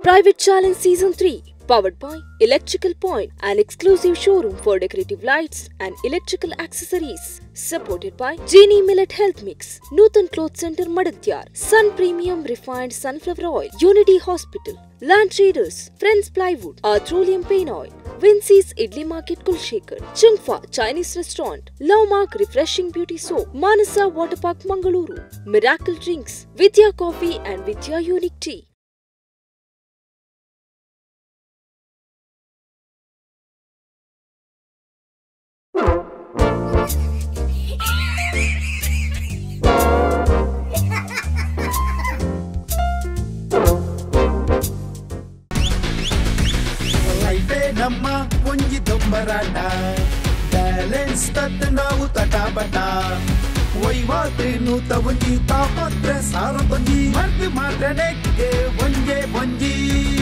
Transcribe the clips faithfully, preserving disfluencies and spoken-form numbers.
Private Challenge Season three, powered by Electrical Point, an exclusive showroom for decorative lights and electrical accessories. Supported by Genie Millet Health Mix, Nuthan Cloth Center Madatyar, Sun Premium Refined Sunflower Oil, Unity Hospital, Land Traders, Friends Plywood, Arthrolium Pain Oil, Vincey's Idli Market Kulshekar, Chungfa Chinese Restaurant, Lovemark Refreshing Beauty Soap, Manasa Water Park Mangaluru, Miracle Drinks, Vidya Coffee and Vidya Unique Tea. ನಮ್ಮ ಒಂಜಿ ದೊಂಬರಾಟ balance ತತ್ ನಾವು ತಟಾಬಟ ವೈವಾತೆ ನೂತ ಒಂಜಿ ತಾಪತ್ರ ಸಾರ ಬಂಜಿ ಮರ್ದು ಮಾತ್ರನೆಕ್ಕೆ ಒಂಜೆ ಒಂಜಿ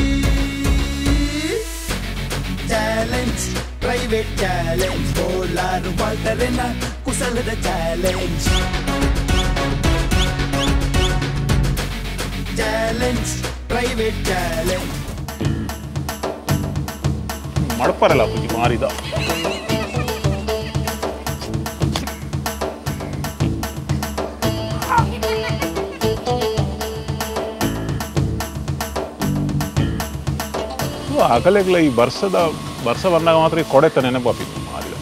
challenge private challenge ಬೋಲಾರು ಬಾಲ್ತರೆನ ಕುಸಲದ ಚಾಲೆಂಜ್ ಚಾಲೆಂಜ್ ಪ್ರೈವೇಟ್ ಚಾಲೆಂಜ್ ಮಡಪರಲ್ಲ ಪೂಜಿ ಮಾರಿದ ಆಗಲೆಗ್ಲ ಈ ವರ್ಷದ ವರ್ಷ ಬಂದಾಗ ಮಾತ್ರ ಕೊಡೆತ ನೆನಪಾಪಿತ್ತು ಮಾರಿದ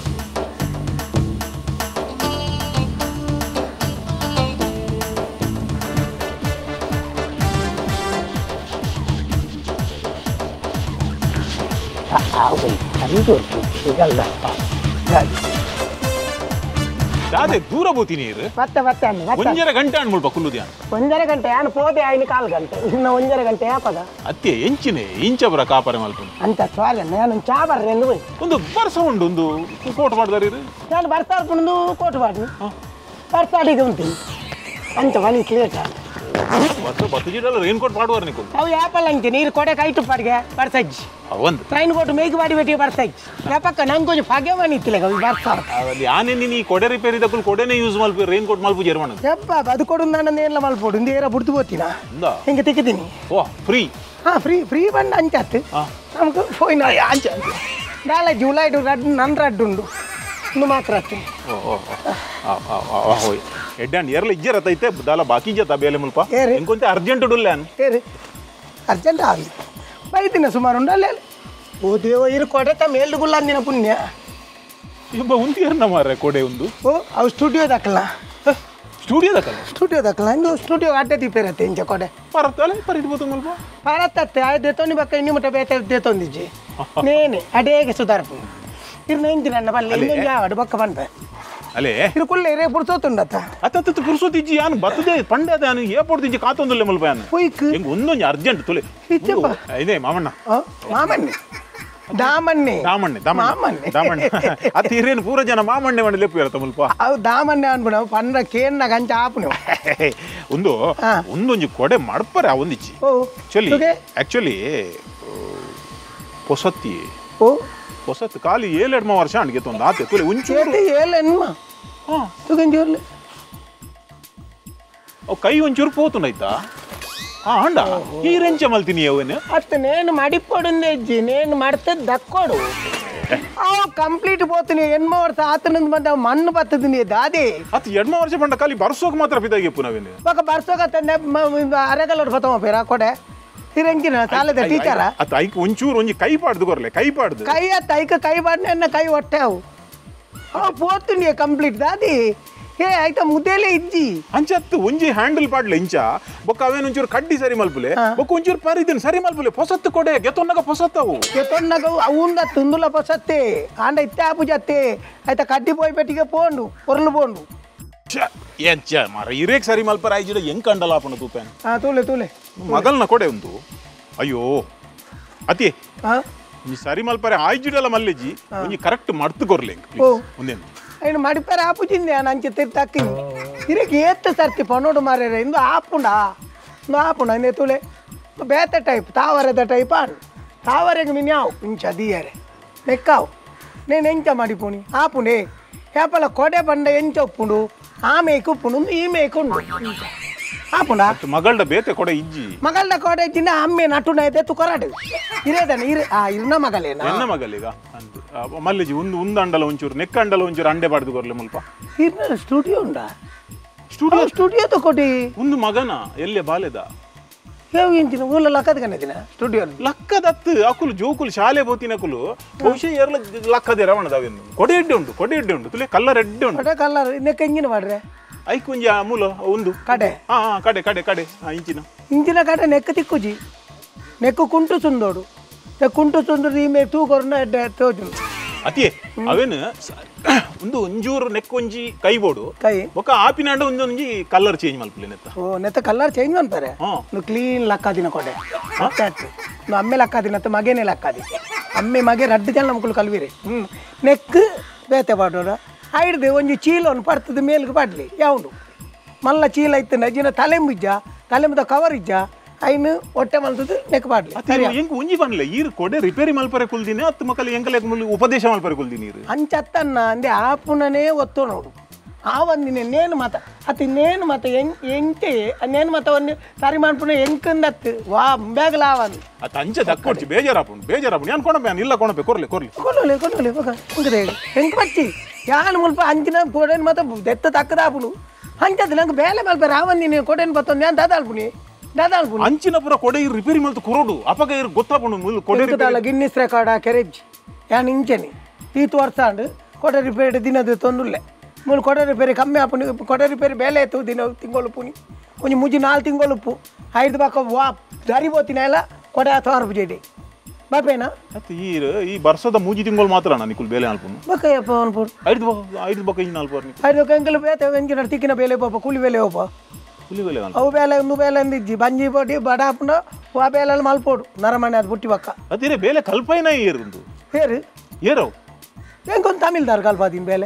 ದಾದೆ ದೂರ ಬೋತೀನಿ ಮತ್ತೆ ಮತ್ತೆ ಒಂಜರ ಗಂಟೆ ಅನ್ಬಿಡ್ಪ ಕುಲ್ಲುದ್ಯಾ ಒಂದರ ಗಂಟೆ ನಾನು ಪೋದೆ ಆಯ್ನ ಕಾಲು ಗಂಟೆ ಇನ್ನು ಒಂದರ ಗಂಟೆ ಯಾಕದ ಅತ್ತೆ ಎಂಚಿನೆ ಇಂಚಬ್ರ ಕಾಪರೆ ಮಲ್ಪುಂಡು ಅಂತ ಸ್ವಾಲ ನಾನು ಚಾ ಬರ್ರೆ ಎಂದು ಹೋಯ್ ಒಂದು ವರ್ಷ ಉಂಡು ಒಂದು ಕೋಟ್ ಮಾಡ್ದಾರಿ ನಾನು ಬರ್ತಾ ಇರ್ಕೊಂಡು ಕೋಟು ಮಾಡಿ ಬರ್ತಾಡಿಗೆ ಉಂಟು ಅಂತ ಮನೆ ಲೇಟ್ ಮತ್ತು ಬತ್ತು ಜೀಡಲ್ಲ ರೈನ್ ಕೋಟ್ ಮಾಡುವಾರ ನೀವು ಅವು ಯಾಪಲ್ಲ ಅಂತೆ ನೀರು ಕೊಡೆ ಕೈಟು ಪಾಡಿಗೆ ಬರ್ಸಜ್ಜಿ ಅವಂದು ಟ್ರೈನ್ ಕೊಟ್ಟು ಮೇಗಿ ಮಾಡಿ ಬಿಟ್ಟು ಬರ್ಸಜ್ಜಿ ಯಾಪಕ್ಕ ನಂಗೆ ಕೊಂಚ ಫಗೆ ಮನಿತ್ತಿಲ್ಲ ಬರ್ತಾ ಅಲ್ಲಿ ಆನೆ ನೀ ಕೊಡೆ ರಿಪೇರಿ ತಗೊಳ್ಳಿ ಕೊಡೆನೇ ಯೂಸ್ ಮಲ್ಪಿ ರೈನ್ ಕೋಟ್ ಮಲ್ಪು ಜರ್ಮಣ ಯಪ್ಪ ಅದು ಕೊಡು ನಾನು ಏನೆಲ್ಲ ಮಲ್ಪೋಡು ಇಂದ ಏರ ಬಿಡ್ತು ಹೋಗ್ತೀನ ಹಿಂಗೆ ತಿಕ್ಕಿದ್ದೀನಿ ಓ ಫ್ರೀ ಹಾಂ ಫ್ರೀ ಫ್ರೀ ಬಂದು ಅಂಚತ್ತು ನಮ್ಗೆ ಫೋನ್ ಅಂಚ ನಾಳೆ ಜುಲೈ ರಡ್ ನನ್ನ ರಡ್ಡು ಉಂಡು ಇನ್ನು ಮಾತ್ರ ಹೋಯ್ ಎಡ್ಡಾಂಡ್ ಏರ್ಲ ಇಜ್ಜರತೈತೆ ದಾಲ ಬಾಕಿ ಜತ ಬೇಲೆ ಮುಲ್ಪ ಏರಿ ಇಂಕೊಂತೆ ಅರ್ಜೆಂಟ್ ಡುಲ್ಲಾನ್ ಏರಿ ಅರ್ಜೆಂಟ್ ಆಗಲಿ ಬೈದಿನ ಸುಮಾರು ಉಂಡು ಅಲ್ಲೇ ಓ ದೇವ ಇರು ಕೊಡೆತ ಮೇಲ್ಗುಲ್ಲ ಅಂದಿನ ಪುಣ್ಯ ಇಬ್ಬ ಉಂತಿ ಏರ್ನ ಮಾರ್ರೆ ಕೊಡೆ ಒಂದು ಓ ಅವು ಸ್ಟುಡಿಯೋ ದಕ್ಕಲ್ಲ ಸ್ಟುಡಿಯೋ ದಕ್ಕಲ್ಲ ಸ್ಟುಡಿಯೋ ದಕ್ಕಲ್ಲ ಇಂದು ಸ್ಟುಡಿಯೋ ಅಡ್ಡೆ ದೀಪಿರತ್ತೆ ಇಂಚ ಕೊಡೆ ಪರತ್ತಲ್ಲ ಪರಿದ್ಬೋದು ಮುಲ್ಪ ಪರತ್ತತ್ತೆ ಆಯ್ತು ದೇತೊಂದು ಬಕ್ಕ ಇನ್ನು ಮುಟ್ಟ ಬೇತೆ ದೇತೊಂದಿಜ್ಜಿ ನೇನೆ ಅಡೇಗೆ ಸುಧಾರ್ಪು ಇರು ನೈಂತಿ ನನ್ನ ಬಲ್ಲೆ ಇನ್ನೊಂದು ಯಾವ ಬಕ್ಕ ಬಂದೆ ಅಲ್ಲೇ ಇದು ಕುಳ್ಳೆ ರೇ ಪುಡ್ಸೋತುಂಡತ್ತ ಅತ್ತತ್ತು ಪುರ್ಸೋತಿಜ್ಜಿ ಯಾನು ಬತ್ತದೇ ಪಂಡದ ಯಾನು ಏಪೋಡ್ತಿಜ್ಜಿ ಕಾತೊಂದುಲ್ಲೆ ಮುಲ್ಪ ಯಾನು ಹೋಯ್ಕ್ ಹಿಂಗೆ ಒಂದೊಂದು ಅರ್ಜೆಂಟ್ ತುಲೆ ಇದೇ ಮಾಮಣ್ಣ ಮಾಮಣ್ಣೆ ದಾಮಣ್ಣೆ ದಾಮಣ್ಣೆ ದಾಮಣ್ಣೆ ದಾಮಣ್ಣೆ ಅತ್ತ ಹಿರಿಯನು ಪೂರ ಜನ ಮಾಮಣ್ಣೆ ಮಾಡಿ ಲೆಪ್ಪು ಇರತ್ತ ಮುಲ್ಪ ಅವು ದಾಮಣ್ಣೆ ಅನ್ಬಿಡ ಪಂದ್ರ ಕೇನ್ನ ಗಂಚ ಆಪು ನೀವು ಒಂದು ಒಂದೊಂಜಿ ಕೊಡೆ ಮಡ್ಪರೆ ಆ ಒಂದಿಚ್ಚಿ ಆಕ್ಚುಲಿ ಆಕ್ಚುಲಿ ಪೊಸತ್ತಿ ಓ ಹೊಸತ್ತು ಖಾಲಿ ಏಳೆಡ್ಮ ವರ್ಷ ಅಣ್ಗೆ ತೊಂದು ಆತೆ ತುಲೆ ಒಂಚೂರು ಏಳೆನ್ಮ ಹಾಂ ತುಗಂಜೂರ್ಲೆ ಅವು ಕೈ ಒಂಚೂರು ಪೋತುಂಡಾಯ್ತಾ ಹಾಂ ಅಂಡ ಈ ರೆಂಚ ಮಲ್ತೀನಿ ಅವನು ಅತ್ತ ನೇನು ಮಡಿಪೊಡುಂದೆ ಅಜ್ಜಿ ನೇನು ಮಾಡ್ತದ ದಕ್ಕೋಡು ಅವು ಕಂಪ್ಲೀಟ್ ಪೋತೀನಿ ಎನ್ಮ ವರ್ಷ ಆತನಂದ ಬಂದ ಮಣ್ಣು ಬತ್ತದಿನಿ ದಾದಿ ಅತ್ ಎಡ್ಮ ವರ್ಷ ಬಂಡ ಖಾಲಿ ಬರ್ಸೋಕ್ ಮಾತ್ರ ಬಿದ್ದಾಗಿಪ್ಪು ನಾವೇನು ಪಕ್ಕ ಬರ್ಸೋಕ ತಂದೆ ಅರೆಗಲ್ಲೋಡು ಬತ್ತವ ಬೇರ ಕೊಡೆ ಹಿರಂಜಿನ ಸಾಲದ ಟೀಚರ ಅತ್ತ ಐಕ್ ಒಂಚೂರು ಒಂಜಿ ಕೈ ಪಾಡ್ದು ಕೊರ್ಲೆ ಕೈ ಪಾಡ್ದು ಕೈ ಅತ್ತ ಐಕ ಕೈ ಪಾಡ್ನೆ ಅನ್ನ ಕೈ ಹೊಟ್ಟೆ ಅವು ಅವು ಪೋತೀನಿ ಕಂಪ್ಲೀಟ್ ದಾದಿ ಏ ಆಯ್ತಾ ಮುದ್ದೆಲೇ ಇಜ್ಜಿ ಅಂಚತ್ತು ಒಂಜಿ ಹ್ಯಾಂಡಲ್ ಪಾಡ್ಲೆ ಇಂಚ ಬೊಕ್ಕ ಅವೇನು ಒಂಚೂರು ಕಡ್ಡಿ ಸರಿ ಮಲ್ಪುಲೆ ಬೊಕ್ಕ ಒಂಚೂರು ಪರಿದಿನ ಸರಿ ಮಲ್ಪುಲೆ ಪೊಸತ್ತು ಕೊಡೆ ಗೆತ್ತೊನ್ನಗ ಪೊಸತ್ತವು ಗೆತ್ತೊನ್ನಗ ಅವುಂದ ತುಂದುಲ ಪೊಸತ್ತೆ ಆಂಡ ಇತ್ತೆ ಆಪು ಜತ್ತೆ ಆಯ್ತಾ ಕಡ್ಡಿ ಪೋಯ್ ಪೆಟ್ಟಿಗೆ ಪೋಂಡು ಪೊರ್ಲು ಪೋಂಡು ಎಂಚ ಮಾರ ಇರೇಕ್ ಸರಿ ಮಲ್ಪರ ಆಯ್ಜಿಡ ಹೆಂಗ್ ಕಂಡಲ್ಲ ಆಪಣ ತೂಪೇನ್ ಹಾ ತೂಲೆ ತೂಲೆ ಮಗಲ್ನ ಕೊಡೆ ಒಂದು ಅಯ್ಯೋ ಅತಿ ಹಾ ನೀ ಸರಿ ಮಲ್ಪರೆ ಆಯ್ಜಿಡಲ್ಲ ಮಲ್ಲೆಜಿ ಒಂಜಿ ಕರೆಕ್ಟ್ ಮರ್ತು ಕೊರ್ಲೆ ಒಂದೇನು ఆయన మడిపారు ఆపుచింది అని అంచె తక్కింది ఇరికి ఏత్త సర్తి పన్నోడు మారేరా ఇందు ఆపుండా నువ్వు ఆపుండా నెతులే బేత టైప్ తావరేద టైప్ అని తావరేకి మిన్యావు ఇంచ దియరే లెక్కావు నేను ఎంచ మడిపోని ఆపునే ఏపల కొడే బండ ఎంచ ఒప్పుండు ఆమెకు ఉప్పుండు ఈమెకు ಆಪುಂಡ ಮಗಳದ ಬೇತೆ ಕೊಡೆ ಇಜ್ಜಿ ಮಗಳ್ದ ಕೋಡೆ ಇಜ್ಜಿನ ಅಮ್ಮೆ ನಟುನ ಇದೆ ತುಕೊರಾಡು ಇರೇದಾನೆ ಇರು ಆ ಇರ್ನ ಮಗಳೇನ ಎನ್ನ ಮಗಲಿಗ ಅಂದು ಮಲ್ಲಿಜಿ ಒಂದು ಒಂದು ಅಂಡಲ ಒಂಚೂರು ನೆಕ್ಕ ಅಂಡಲ ಒಂಚೂರು ಅಂಡೆ ಬಾಡ್ದು ಕೊರ್ಲೆ ಮುಲ್ಪ ಇರ್ನ ಸ್ಟುಡಿಯೋ ಉಂಡಾ ಸ್ಟುಡಿಯೋ ಸ್ಟುಡಿಯೋ ತಕೊಡಿ ಒಂದು ಮಗನ ಎಲ್ಲೇ ಬಾಲೆದ ಹೇವು ಇಂಚಿನ ಊಲ ಲಕ್ಕದ ಕನ್ನದಿನ ಸ್ಟುಡಿಯೋ ಲಕ್ಕದತ್ತು ಅಕುಲು ಜೋಕುಲು ಶಾಲೆ ಬೋತಿನ ಅಕುಲು ಬಹುಶಃ ಏರ್ಲ ಲಕ್ಕದೆ ರವಣದವೆಂದು ಕೊಡೆ ಎಡ್ಡೆ ಉಂಟು ಕೊಡೆ ಎಡ್ಡೆ ಉಂಟು ತುಲೆ ಕಲ್ಲರ್ ಎಡ್ಡೆ ಉಂಟು ಕೊಡೆ ಕಲ್ಲರ್ ನೆಕ್ಕ ಇಂಜಿನ ಮಾಡ್ರೆ ಐಕುಂಜ ಮೂಲ ಒಂದು ಕಡೆ ಹಾ ಹಾ ಕಡೆ ಕಡೆ ಕಡೆ ಹಾ ಇಂಚಿನ ಇಂಚಿನ ಕಡೆ ನೆಕ್ಕ ತಿಕ್ಕುಜಿ ನೆಕ್ಕು ಕುಂಟು ಸುಂದೋಡು ಕುಂಟು ಸುಂದರ ಈಮೆ ತೂಕೊರ್ನ ಎಡ್ಡೆ ತೋಜು ಅತಿಯೇ ಅವೇನು ಒಂದು ಒಂಜೂರು ನೆಕ್ಕೊಂಜಿ ಕೈ ಬೋಡು ಕೈ ಒಕ್ಕ ಆಪಿನಾಂಡ ಒಂದೊಂಜಿ ಕಲರ್ ಚೇಂಜ್ ಮಲ್ಪಲೆ ನೆತ್ತ ಓ ನೆತ್ತ ಕಲ್ಲರ್ ಚೇಂಜ್ ಮಾಡ್ತಾರೆ ಹಾ నువ్వు క్లీన్ లక్కాదిన కొడే నువ్వు అమ్మే లక్కాదినత్త మగేనే లక్కాది అమ్మే మగే రడ్డు జన నమ్మకులు కలివిరి నెక్ ಬೇತೆ ಪಾಡೋರ ಐಡ್ದು ಒಂಜಿ ಚೀಲವನ್ನು ಪಡ್ತದ ಮೇಲ್ಗೆ ಪಡ್ಲಿ ಯಾವುದು ಮಲ್ಲ ಚೀಲ ಇತ್ತು ನಜಿನ ತಲೆಂಬಿಜ್ಜ ತಲೆಂಬದ ಕವರ್ ಇಜ್ಜ ಐನು ಹೊಟ್ಟೆ ಮಲ್ತದ ನೆಕ್ ಪಾಡ್ಲಿ ಎಂಕ್ ಒಂಜಿ ಬನ್ಲೆ ಈರ್ ಕೊಡೆ ರಿಪೇರಿ ಮಲ್ಪರೆ ಕುಲ್ದಿನಿ ಹತ್ತು ಮಕ್ಕಳು ಎಂಕಲೆ ಉಪದೇಶ ಮಲ್ಪರೆ ಕುಲ್ದಿನಿ ಅಂಚತ್ತನ್ನ ಅಂದೆ ಆಪುಣನೇ ಒತ್ತು ನೋಡು ಆ ಒಂದಿನ ನೇನು ಮತ ಅತಿ ನೇನು ಮತ ಎಂಕ್ ಎಂಕೆ ನೇನು ಮತವನ್ನು ಸರಿ ಮಾಡ್ಪುಣ ಎಂಕಂದತ್ತು ವಾ ಬೇಗಲ ಆವನ್ ಅತ್ತ ಅಂಚ ದಕ್ಕೊಡ್ಚಿ ಬೇಜಾರಾಪುಂಡು ಬೇಜಾರಾಪುಂಡು ಯಾನ್ ಕೊಡಬೇ ಇಲ್ಲ ಕೊಡಬೇ ಕೊರ್ಲೆ ಕೊರ್ಲಿ ಕೊಡೋಲೆ ಕೊಡೋಲೆ ಹೋಗ ಹಿಂಗದೆ ಹೇಳಿ ಹೆಂಗೆ ಬಚ್ಚಿ ಯಾನು ಮುಲ್ಪ ಅಂಚಿನ ಕೊಡೇನು ಮತ ದೆತ್ತ ತಕ್ಕದಾಪುನು ಅಂಚದ್ದು ನಂಗೆ ಬೇಲೆ ಮಲ್ಪೆ ರಾವಂದಿನ ಕೊಡೇನು ಬತ್ತೊಂದು ಯಾನ್ ದಾದಾಳ್ಪುನಿ ದಾದಾಳ್ಪುನಿ ಅಂಚಿನ ಪುರ ಕೊಡೆ ಇರ್ ರಿಪೇರಿ ಮಲ್ತು ಕುರೋಡು ಅಪಗ ಇರ್ ಗೊತ್ತಾಪುಂಡು ಮುಲ್ ಕೊಡೆ ಕೊಡೆ ಗಿನ್ನಿಸ್ ರೆಕಾರ್ಡ ಕೆರೆಜ್ ಯಾನ್ ಇಂಚನಿ ಈತು ವರ್ಷ ಅಂಡು ಕೊಡೆ ರಿಪೇರಿ ದಿನದ ತೊಂದುಲ್ಲೆ ಮೂಲ ಕೊಡೆ ರಿಪೇರಿ ಕಮ್ಮಿ ಆಪುನಿ ಕೊಡೆ ರಿಪೇರಿ ಬೇಲೆ ಎತ್ತು ದಿನ ತಿಂಗಳು ಪುನಿ ಒಂಜಿ ಮುಜಿ ನಾಲ್ ತಿಂಗಳು ಉಪ್ಪು ಐದು ಬಾಕ ವಾ ದಾರಿಬೋತಿನ ಎಲ್ಲ ಕೊಡೆ ಅಥವಾ ಹರಪು ಜೇಡಿ ಬಾಪೇನಾ ಅತ್ತ ಈ ಈ ವರ್ಷದ ಮೂಜಿ ತಿಂಗಳು ಮಾತ್ರ ಅಣ್ಣ ನಿಕುಲ್ ಬೇಲೆ ಅಲ್ಪುನು ಬಕ್ಕಯ್ಯಪ್ಪ ಅನ್ಪುರ್ ಐದು ಐದು ಬಕ್ಕ ಇಂಜಿನ ಅಲ್ಪರ್ನಿ ಐದು ಕಂಕಲು ಬೇತೆ ಎಂಜಿನ ತಿಕ್ಕಿನ ಬೇಲೆ ಪಾಪ ಕೂಲಿ ಬೇಲೆ ಹೋಪ ಹುಲಿ ಬೇಲೆ ಅವು ಬೇಲೆ ಒಂದು ಬೇಲೆ ಅಂದಿಜ್ಜಿ ಬಂಜಿ ಪೋಟಿ ಬಡ ಹಾಪುಂಡ ಆ ಬೇಲೆಲ್ಲಿ ಮಲ್ಪೋಡು ನರಮಣೆ ಅದು ಬುಟ್ಟಿ ಬಕ್ಕ ಅದಿರೆ ಬೇಲೆ ಕಲ್ಪೈನ ಏರುಂದು ಹೇರು ಏರವು ಹೆಂಗೊಂದು ತಮಿಳ್ದಾರ ಕಲ್ಪಾದೀನಿ ಬೇಲೆ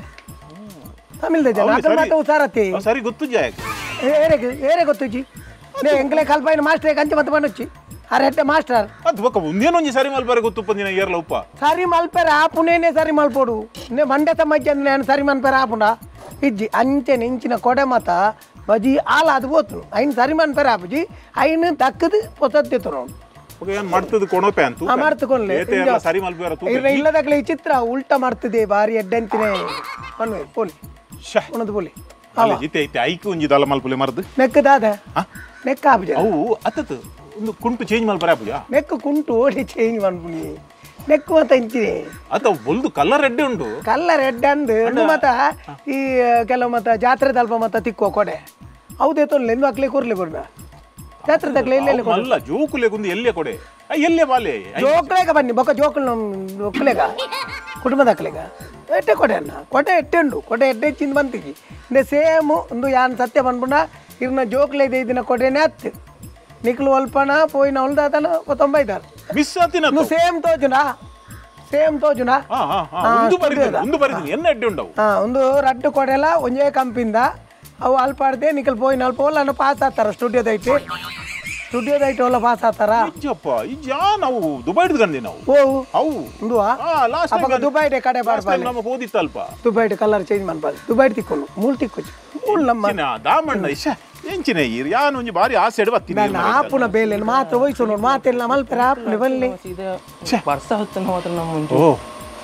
ತಮಿಳ್ದ ಜನ ಅದ್ರ ಮಾತು ಸಾರತಿ ಸರಿ ಗೊತ್ತು ಜಾಯಕ್ ಏರೆಗೆ ಏರೆ ಗೊತ್ತುಜಿ ನೇ ಎಂಕ್ಲೆ ಕಲ್ಪಾಯಿನ ಮಾಸ್ಟರ್ ಕಂಚೆ ಮತ್ತೆ ಬಂದೊಚ್ಚಿ ಅರೆಟ್ಟೆ ಮಾಸ್ಟರ್ ಅದು ಬಕ್ಕ ಒಂದೇನೊಂಜಿ ಸರಿ ಮಲ್ಪರೆ ಗೊತ್ತು ಪಂದಿನ ಏರ್ಲ ಉಪ್ಪ ಸರಿ ಮಲ್ಪೆರ ಆಪುನೇನೆ ಸರಿ ಮಲ್ಪೋಡು ನೇ ಮಂಡೆ ತಮ್ಮಜ್ಜಿ ಅಂದ್ರೆ ನಾನು ಸರಿ ಮಲ್ಪೆರ ಆಪುಂಡ ಇಜ್ಜಿ ಅಂಚೆ ನೆಂಚಿನ ಕೊಡೆ ಮತ ಬಜಿ ಆಲ ಅದು ಬೋತು ಐನ್ ಸರಿ ಮಲ್ಪೆರ ಆಪುಜಿ ಐನ್ ದಕ್ಕದು ಹೊಸತ್ತಿತ್ತು ನೋಡು ಏನ್ ಮಾಡ್ತದ ಕೊಣೋಪೆ ಅಂತ ಮಾಡ್ತಕೊಂಡ್ಲೆ ಸರಿ ಮಲ್ಪೆರ ಇಲ್ಲದಾಗ್ಲೆ ಈ ಚಿತ್ರ ಉಲ್ಟಾ ಮಾಡ್ತದೆ ಬಾರಿ ಎಡ್ಡಂತಿನೇ ಪನ್ವೆ ಪೋಲಿ ಉಣದು ಪೋಲಿ ಅಲ್ಲ ಜಿತೆ ಐತೆ ಐಕು ಒಂಜಿ ದಲ ಮಲ್ಪಲೆ ಮರ್ದು ನೆಕ್ಕದಾದ ನೆಕ್ಕ ಆಪುಜ ಅವು ಅತ್ತತ್ತು ಒಂದು ಕುಂಟು ಚೇಂಜ್ ಮಲ್ಪರೆ ಆಪುಜ ನೆಕ್ಕು ಕುಂಟು ಓಡಿ ಚೇಂಜ್ ಮಾಡ್ಬಿಡಿ ನೆಕ್ಕು ಮತ ಇಂಚಿದೆ ಅತ್ತ ಬೊಲ್ದು ಕಲರ್ ರೆಡ್ಡೆ ಉಂಟು ಕಲ್ಲರ್ ರೆಡ್ ಅಂದು ಮತ ಈ ಕೆಲವು ಮತ ಜಾತ್ರೆ ತಲ್ಪ ಮತ ತಿಕ್ಕೋ ಕೊಡೆ ಹೌದೇ ತೊಲ್ಲೆ ಎಂದು ಅಕ್ಲೆ ಕೂರ್ಲೆ ಕೊಡ್ದ ಜಾತ್ರೆ ತಕ್ಲೆ ಎಲ್ಲೆಲ್ಲ ಅಲ್ಲ ಜೋಕುಲೆ ಕುಂದು ಎಲ್ಲೇ ಕೊಡೆ ಎಲ್ಲೇ ಬಾಲೆ ಜೋಕ್ಲೇಗ ಬನ್ನಿ ಬೊಕ್ಕ ಜೋಕುಲ್ ಒಕ್ಕಲೆಗ ಕುಟುಂಬದ ಅಕ್ಲೆಗ ಎಟ್ಟೆ ಕೊಡೆ ಅನ್ನ ಕೊಡೆ ಎಟ್ಟೆ ಉಂಡು ಕೊಡೆ ಎಡ್ಡೆ ಚಿಂದ ಬಂತಿಜಿ ಇಂದೆ ಸೇಮ್ ಒಂದು ಯಾನ್ ಸತ್ಯ ಬಂದ್ಬಿಡ ಇರ್ನ ಜೋಕ್ಲೆ ಇದೆ ಇದನ್ನ ಕೊಡೆನೆ ಹತ್ತು ನಿಕ್ಲು ಒಲ್ಪನ ಪೋಯಿನ ಹೊಲ್ದಾತನ ತೊಂಬೈದಾರು ಮಿಸ್ ಆತಿನ ಸೇಮ್ ತೋಜುನಾ ಸೇಮ್ ತೋಜುನಾ ಒಂದು ಬರಿದಿನಿ ಒಂದು ಬರಿದಿನಿ ಎನ್ನ ಎಡ್ಡೆ ಉಂಡವು ಹಾ ಒಂದು ರಡ್ಡು ಕೊಡೆಲ್ಲ ಒಂಜೇ ಕಂಪಿಂದ ಅವು ಅಲ್ಪಾಡ್ದೆ ನಿಕಲ್ ಪೋಯಿನ ಅಲ್ಪ ಒಲ್ಲ ಪಾಸ್ ಆಗ್ತಾರ ಸ್ಟುಡಿಯೋದ ಐತಿ ಸ್ಟುಡಿಯೋದ ಐತಿ ಒಲ್ಲ ಪಾಸ್ ಆಗ್ತಾರ ಇಜ್ಜಪ್ಪ ಇಜ್ಜ ನಾವು ದುಬೈ ಹಿಡ್ಕೊಂಡಿ ನಾವು ಓ ಅವು ಒಂದು ಲಾಸ್ಟ್ ಅಪ್ಪ ದುಬೈ ಕಡೆ ಬಾಡ್ಬಾರ್ದು ನಮಗೆ ಓದಿತ್ತಲ್ಪ ದುಬೈ ಕಲರ್ ಚೇಂಜ್ ಮಾಡ್ಬಾರ್ದು ದುಬೈ ತಿಕ್ಕೊಂಡು ಮೂಲ್ ತಿಕ್ಕೋಚು ಮೂಲ್ ನಮ್ಮ ದಾಮಣ್ಣ ಇಶ ಎಂಚಿನ ಈರ್ ಯಾನು ಒಂಜಿ ಬಾರಿ ಆಸೆ ಎಡ್ ಬತ್ತೀನಿ ನಾನು ಆಪುನ ಬೇಲೆ ಮಾತ್ರ ವಯಸ್ಸು ನೋಡು ಮಾತೆಲ್ಲ ಮಲ್ಪೆರ ಆಪುನ ಬಲ್ಲಿ ವರ್ಷ ಹೊತ್ತು ಮಾತ್ರ ನಮ್ಮ ಮುಂಚೆ ಓ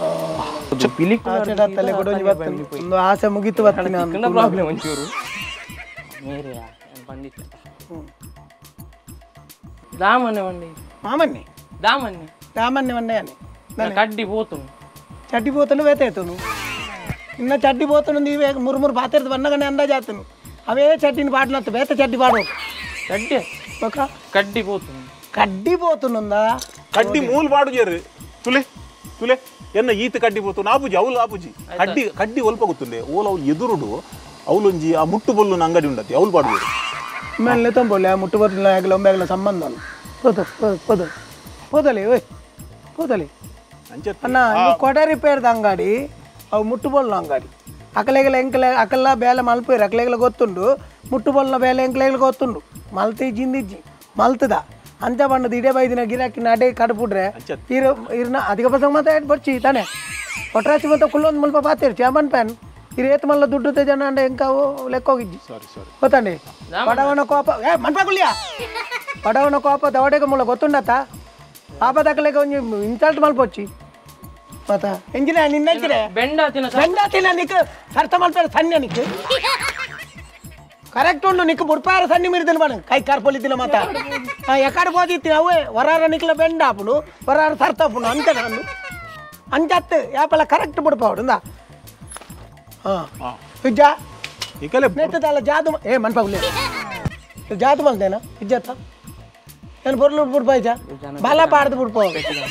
ತಲೆ ಕೊಡೋಂಜಿ ಬರ್ತೇನೆ ಒಂದು ಆಸೆ ಮುಗಿತು ಬರ್ತೀನಿ ನಾನು ಪ್ರಾಬ್ಲಮ್ ಒಂಚೂರು ಮೇರೆ ಬಂದಿತ್ತು దామన్నే వండి మామన్ని దామన్నే దామన్ని వండయని కడ్డి పోతును చడ్డి పోతును వేతేతును ఇన్న చడ్డి పోతునుంది మురుమురు పాతేది వన్నగానే అందా చేతును అవే చడ్డీని పాటలు వేత చడ్డి పాడు కడ్డి ఒక కడ్డి పోతుంది కడ్డి పోతునుందా కడ్డి మూలు పాడు చేరు తులే తులే ఎన్న ఈత కడ్డి పోతున్నా ఆపుజి అవులు ఆపుజి కడ్డి కడ్డి ఒల్పగుతుంది ఓల ఎదురుడు అవులుంజಿ ಆ ಮುಟ್ಟು ಬೊಲ್ಲುನ ಅಂಗಡಿ ಉಂಡತಿ ಅವಳು ಪಾಡು ಮೇಲೆ ತೊಂಬೋಲೆ ಮುಟ್ಟು ಬರಲಿಲ್ಲ ಆಗಲ ಒಮ್ಮೆಗಲ ಸಂಬಂಧ ಪೋದು ಪೋದು ಪೋದಲಿ ಓಯ್ ಪೋದಲಿ ಅಣ್ಣ ಕೊಡೆ ರಿಪೇರ್ದ ಅಂಗಡಿ ಅವು ಮುಟ್ಟು ಬೊಲ್ನ ಅಂಗಡಿ ಅಕಲೆಗಲ ಎಂಕಲೆ ಅಕಲ್ಲ ಬೇಲೆ ಮಲ್ಪೇರು ಅಕಲೆಗಲ ಗೊತ್ತುಂಡು ಮುಟ್ಟು ಬೊಲ್ನ ಬೇಲೆ ಎಂಕಲೆಗಲ ಗೊತ್ತುಂಡು ಮಲ್ತಿ ಜಿಂದಿಜ್ಜಿ ಮಲ್ತದ ಅಂಚ ಬಣ್ಣದ ಇಡೇ ಬೈದಿನ ಗಿರಾಕಿ ನಡೆ ಕಡ್ಬಿಡ್ರೆ ಇರ ಇರ್ನ ಅಧಿಕ ಪಸಂಗ ಮಾತಾ ಬರ್ಚಿ ತಾನೆ ಒಟ್ರಾಚಿ ಮತ್ತೆ ಕುಲ್ಲೊಂದು ಮುಲ್ಪ ಪಾತಿರ್ಚಿ ಅಮ್ಮನ್ ಪ್ಯಾನ್ ಈ ರೇತ್ ಮಲ್ಲ ದುಡ್ಡು ಜನ ಅಂಡೆ ಎಂಕ ಲೆಕ್ಕ ಹೋಗಿದ್ದಿ ಸಾರಿ ಸಾರಿ ಗೊತ್ತಂడి ಪಡವನ ಕೋಪ ಏ ಮನ್ಪಾಗುಲಿಯ ಪಡವನ ಕೋಪ ದವಡೆಗೆ ಮುಲ್ಲ ಗೊತ್ತುಂಡತ್ತ ಪಾಪ ದಕ್ಕಲೆಗೆ ಒಂಜಿ ಇನ್ಸಲ್ಟ್ ಮಲ್ಪೊಚ್ಚಿ ಮತ್ತ ಎಂಜಿನ ನಿನ್ನ ಬೆಂಡ ತಿನ್ನ ಬೆಂಡ ತಿನ್ನ ನಿಕ್ ಸರ್ತ ಮಲ್ಪೇರ ಸಣ್ಣ ನಿಕ್ ಕರೆಕ್ಟ್ ಉಂಡು ನಿಕ್ ಬುಡ್ಪಾರ ಸಣ್ಣ ಮೀರಿದಿನ ಬಾಣ ಕೈ ಕಾರ್ಪೊಲಿದ್ದಿನ ಮಾತ ಎಕಡೆ పోదిత్తి అవే వరార నిక్ల బెండ అప్పుడు వరార సర్తపును అంతే నన్ను అంచత్తే యాపల కరెక్ట్ బుడిపోడు ఉందా ఇజ్జా ఇకలే నెత్తదాల జాదు ఏ మన్పగులే జాదు మల్దేనా ఇజ్జత నేను బొర్లు బుడిపోయిజా బాలా పాడదు బుడిపో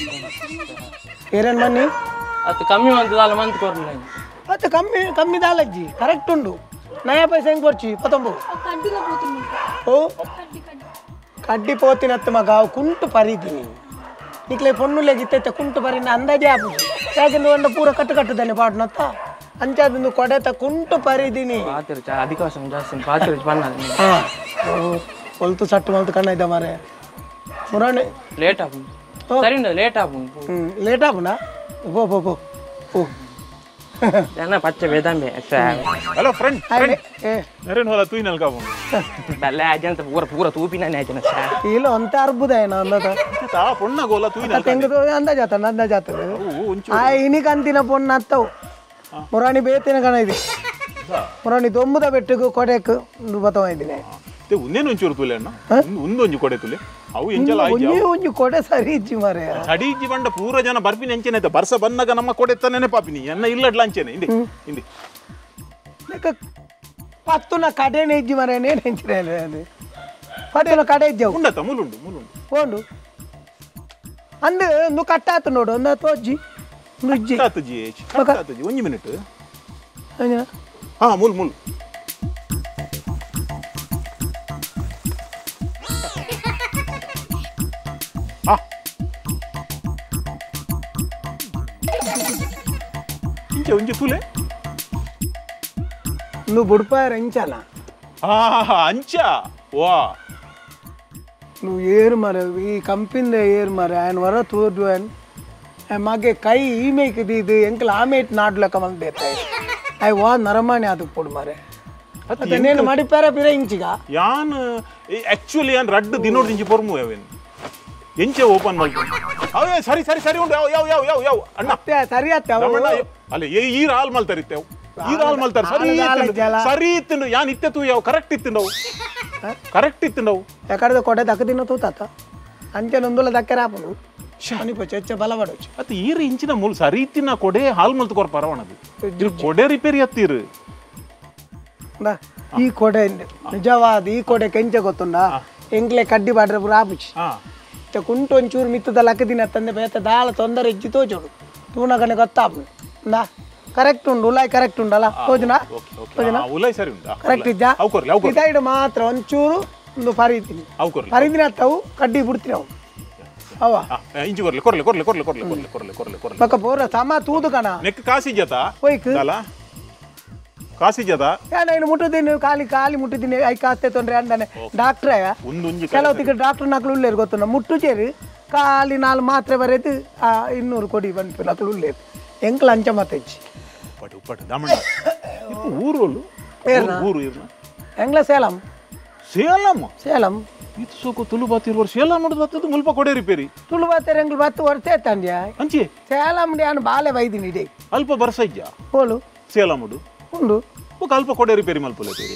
ఏరేన్ మన్ని అత కమ్మి మంది దాల మంది కొర్లే అత కమ్మి కమ్మి దాలజ్జి కరెక్ట్ ఉండు నయా పైసా ఎంక కొర్చి పతంబు ఓ ಕಡ್ಡಿ ಪೋತಿನತ್ತು ಮಗ ಕುಂಟು ಪರಿದಿನಿ ನಿಕ್ಲೆ ಪೊಣ್ಣುಲೆ ಗಿತ್ತೈತೆ ಕುಂಟು ಪರಿನ ಅಂದಾಜೆ ಆಪು ಯಾಕೆಂದ್ರೆ ಒಂದು ಪೂರ ಕಟ್ಟು ಕಟ್ಟುದಾನೆ ಪಾಡ್ನತ್ತ ಅಂಚಾದೊಂದು ಕೊಡೆತ ಕುಂಟು ಪರಿದಿನಿ ಪಾತಿರು ಅಧಿಕಾಶ ಜಾಸ್ತಿ ಪಾತಿರು ಬನ್ನದು ಹೊಲ್ತು ಸಟ್ಟು ಮಲ್ತು ಕಣ್ಣ ಇದ್ದ ಮಾರೆ ಮುರಾಣಿ ಲೇಟ್ ಆಪು ಸರಿ ಲೇಟ್ ಆಪು ಹ್ಞೂ ಲೇಟ್ ಆಪುನಾ ಪೋ ಪೋ ಪೋ ಪೋ ಜನ ಪಚ್ಚ ಬೇದಂಬೆ ಹಲೋ ಫ್ರೆಂಡ್ ಫ್ರೆಂಡ್ ಏ ನರೇನ್ ಹೊಲ ತೂಯಿನಲ್ ಕಾವು ಬಲ್ಲ ಅಜಂತ ಪೂರ ಪೂರ ತೂಪಿನ ನೇಚನ ಇಲ್ಲ ಒಂತ ಅರ್ಬುದ ಏನ ಅಂದತ ತಾ ಪೊಣ್ಣ ಗೋಲ ತೂಯಿನಲ್ ತೆಂಗದು ಅಂದಾಜ ಆತ ಅಂದಾಜ ಆತ ಆ ಇನಿಕ ಅಂತಿನ ಪೊಣ್ಣ ಅತ್ತವು ಮುರಾಣಿ ಬೇತಿನ ಕಣ ಇದೆ ಮುರಾಣಿ ದೊಂಬುದ ಬೆಟ್ಟಗೂ ಕೊಡೆಕ್ ಬತ್ತವ ಇದ್ದೀನಿ ತೆ ಉನ್ನೇನು ಒಂಚೂರು ತುಲೆ ಅಣ್ಣ ಒಂದು ಒಂಜಿ ಕೊಡೆ ತುಲೆ ಅವು ಎಂಜಲ ಆಯ್ತು ಒಂಜಿ ಒಂಜಿ ಕೊಡೆ ಸರಿ ಇಜ್ಜಿ ಮಾರೆ ಸಡಿ ಇಜ್ಜಿ ಬಂಡ ಪೂರ ಜನ ಬರ್ಪಿನಿ ಎಂಚೆನೆ ಬರ್ಸ ಬನ್ನಗ ನಮ್ಮ ಕೊಡೆ ತನ್ನೇನೆ ಪಾಪಿನಿ ಎನ್ನ ಇಲ್ಲಡ್ಲ ಅಂಚೆನೆ ಇಂಡಿ ಇಂಡಿ ಲೆಕ್ಕ ಪತ್ತುನ ಕಡೆನೆ ಇಜ್ಜಿ ಮಾರೆ ನೇನು ಹೆಂಚಿರ ಅದು ಪಡೆನ ಕಡೆ ಇಜ್ಜವು ಉಂಡತ ಮೂಲುಂಡು ಮೂಲುಂಡು ಹೋಂಡು ಅಂದು ಒಂದು ಕಟ್ಟಾತು ನೋಡು ಒಂದು ತೋಜ್ಜಿ ನುಜ್ಜಿ ಕಟ್ಟಾತು ಜಿ ಕಟ್ಟಾತು ಜಿ ಒಂಜಿ ಮಿನಿಟ್ ಹಾ ಮೂಲ್ ಮೂಲ್ ಇಂಚೆ ಒಂಜಿ ತುಲೆ నువ్వు బుడిపోయారు ఎంచాలా అంచ వా నువ్వు ఏరు మరి ఈ కంపెనీ ఏరు మరి ఆయన వర తోడు అని మాಗೆ ಕೈ ಈಮೇಕಿದು ಇದು ಎಂಕಲ್ ಆಮೇಟ್ ನಾಡ್ಲಕ್ಕ ಮಂದಿ ಇರ್ತಾಯಿ ಅಯ್ಯ ವಾ ನರಮಾಣಿ ಅದಕ್ಕೆ ಕೊಡು ಮಾರೆ నేను మడిపార పిర ఇంచిగా యాన్ యాక్చువల్లీ యాన్ రడ్డు దినోడు దించి పొర్ము అవేన్ ఎంచే ఓపెన్ మల్పు అవే సరి సరి సరి ఉండు యవ్ యవ్ యవ్ యవ్ ಅಣ್ಣ ಸರಿ ಆತ ಅಲ್ಲ ಈ ರಾಲ್ ಮಲ್ ತರಿತೆವ್ ಈ ರಾಲ್ ಮಲ್ ತರ ಸರಿ ಸರಿ ಇತ್ತು ಯಾನ್ ಇತ್ತೆ ತೂ ಯಾವ ಕರೆಕ್ಟ್ ಇತ್ತು ನಾವು ಕರೆಕ್ಟ್ ಇತ್ತು ನಾವು ఎక్కడదో కొట్టే దక్క తిన్న తూతాత అంతే నందుల దక్కర ఆపను అని పొచ్చ బలపడొచ్చు ಅತ್ತ ಈರ ಇಂಚಿನ ಮೂಲ ಸರಿ ಇತ್ತಿನ ಕೊಡೆ ಹಾಲ್ ಮಲ್ತು ಕೊರ ಪರವಣದು ಇದು ಕೊಡೆ ರಿಪೇರಿ ಹತ್ತಿರು ಈ ಕೊಡೆ ನಿಜವಾದ ಈ ಕೊಡೆ ಕೆಂಚೆ ಗೊತ್ತುಂಡ ಎಂಕ್ಲೆ ಕಡ್ಡಿ ಬಾಡ್ರೆ ರಾಪುಚಿ కుంటు ಒಂಚೂರು ಮಿತ್ತದ ಲಕ್ಕ ದಿನ ತಂದೆ ಬೇತ ದಾಳ ತೊಂದರೆ ಇಜ್ಜಿ ತೋಜೋಡು ತೂನಗನೆ ಗೊತ್ತಾಪು ನಾ ಕರೆಕ್ಟ್ ಉಂಡು ಉಲಾಯ್ ಕರೆಕ್ಟ್ ಉಂಡಲ್ಲ ತೋಜುನಾ ತೋಜುನಾ ಉಲಾಯ್ ಸರಿ ಉಂಟಾ ಕರೆಕ್ಟ್ ಇದ್ದ ಇದೈಡು ಮಾತ್ರ ಒಂಚೂರು ಒಂದು ಪರಿತೀನಿ ಪರಿದಿನ ಅತ್ತವು ಕಡ್ಡಿ ಬಿಡ್ತೀನಿ ಅವು ಅವ ಇಂಚಿ ಕೊರ್ಲೆ ಕೊರ್ಲೆ ಕೊರ್ಲೆ ಕೊರ್ಲೆ ಕೊರ್ಲೆ ಕೊರ್ಲೆ ಕೊರ್ಲೆ ಕೊರ್ಲೆ ಕೊರ್ಲೆ ಪಕ್ಕ ಪೋರ ಸಮ ತೂದು ಕಣ ನೆಕ್ ಕಾಸಿ ಜತ ಹೋಯ್ಕು ಅಲ್ಲ ಕಾಸಿ ಜತ ಯಾಣ ಇನ್ನು ಮುಟ್ಟುದೀನಿ ಕಾಲಿ ಕಾಲಿ ಮುಟ್ಟಿದ್ದೀನಿ ಐ ಕಾಸ್ತೆ ತೊಂದ್ರೆ ಅಂದಾನೆ ಡಾಕ್ಟ್ರೇ ಕೆಲವು ತಿಕ್ಕ ಡಾಕ್ಟರ್ ನಕಲು ಉಳ್ಳೇರು ಗೊತ್ತು ಮುಟ್ಟು ಸೇರಿ ಕಾಲಿ ನಾಲ್ ಮಾತ್ರೆ ಬರೆದು ಇನ್ನೂರು ಕೊಡಿ ಬಂತು ನಕಲು ಉಳ್ಳೇರು ಎಂಕ್ಲ ಅಂಚ ಮತ್ತಜ್ಜಿ ಪಡು ಪಡು ದಮಣ ಊರೋಲು ಊರು ಇರ್ನ ಎಂಗ್ಲ ಸೇಲಂ ಸೇಲಂ ಸೇಲಂ ಇದು ಸೋಕು ತುಳು ಬಾತಿರ್ ವರ್ಷ ಸೇಲಂ ನೋಡಿದ್ ಬತ್ತದು ಮುಲ್ಪ ಕೊಡೆ ರಿಪೇರಿ ತುಳು ಬಾತಿರ್ ಎಂಗ್ಲ ಬತ್ತು ವರ್ಷ ತಂದ್ಯ ಅಂಚೆ ಸೇಲಂ ನಾನು ಬಾಲೆ ಬೈದಿನಿ ಇಡೀ ಅಲ್ಪ ಬರ್ಸ ಇಜ್ಜ ಹೋಲು ಸೇಲಮುಡು ಉಂಡು ఒక అల్ప కొడే రిపేరి మల్పులే పేరు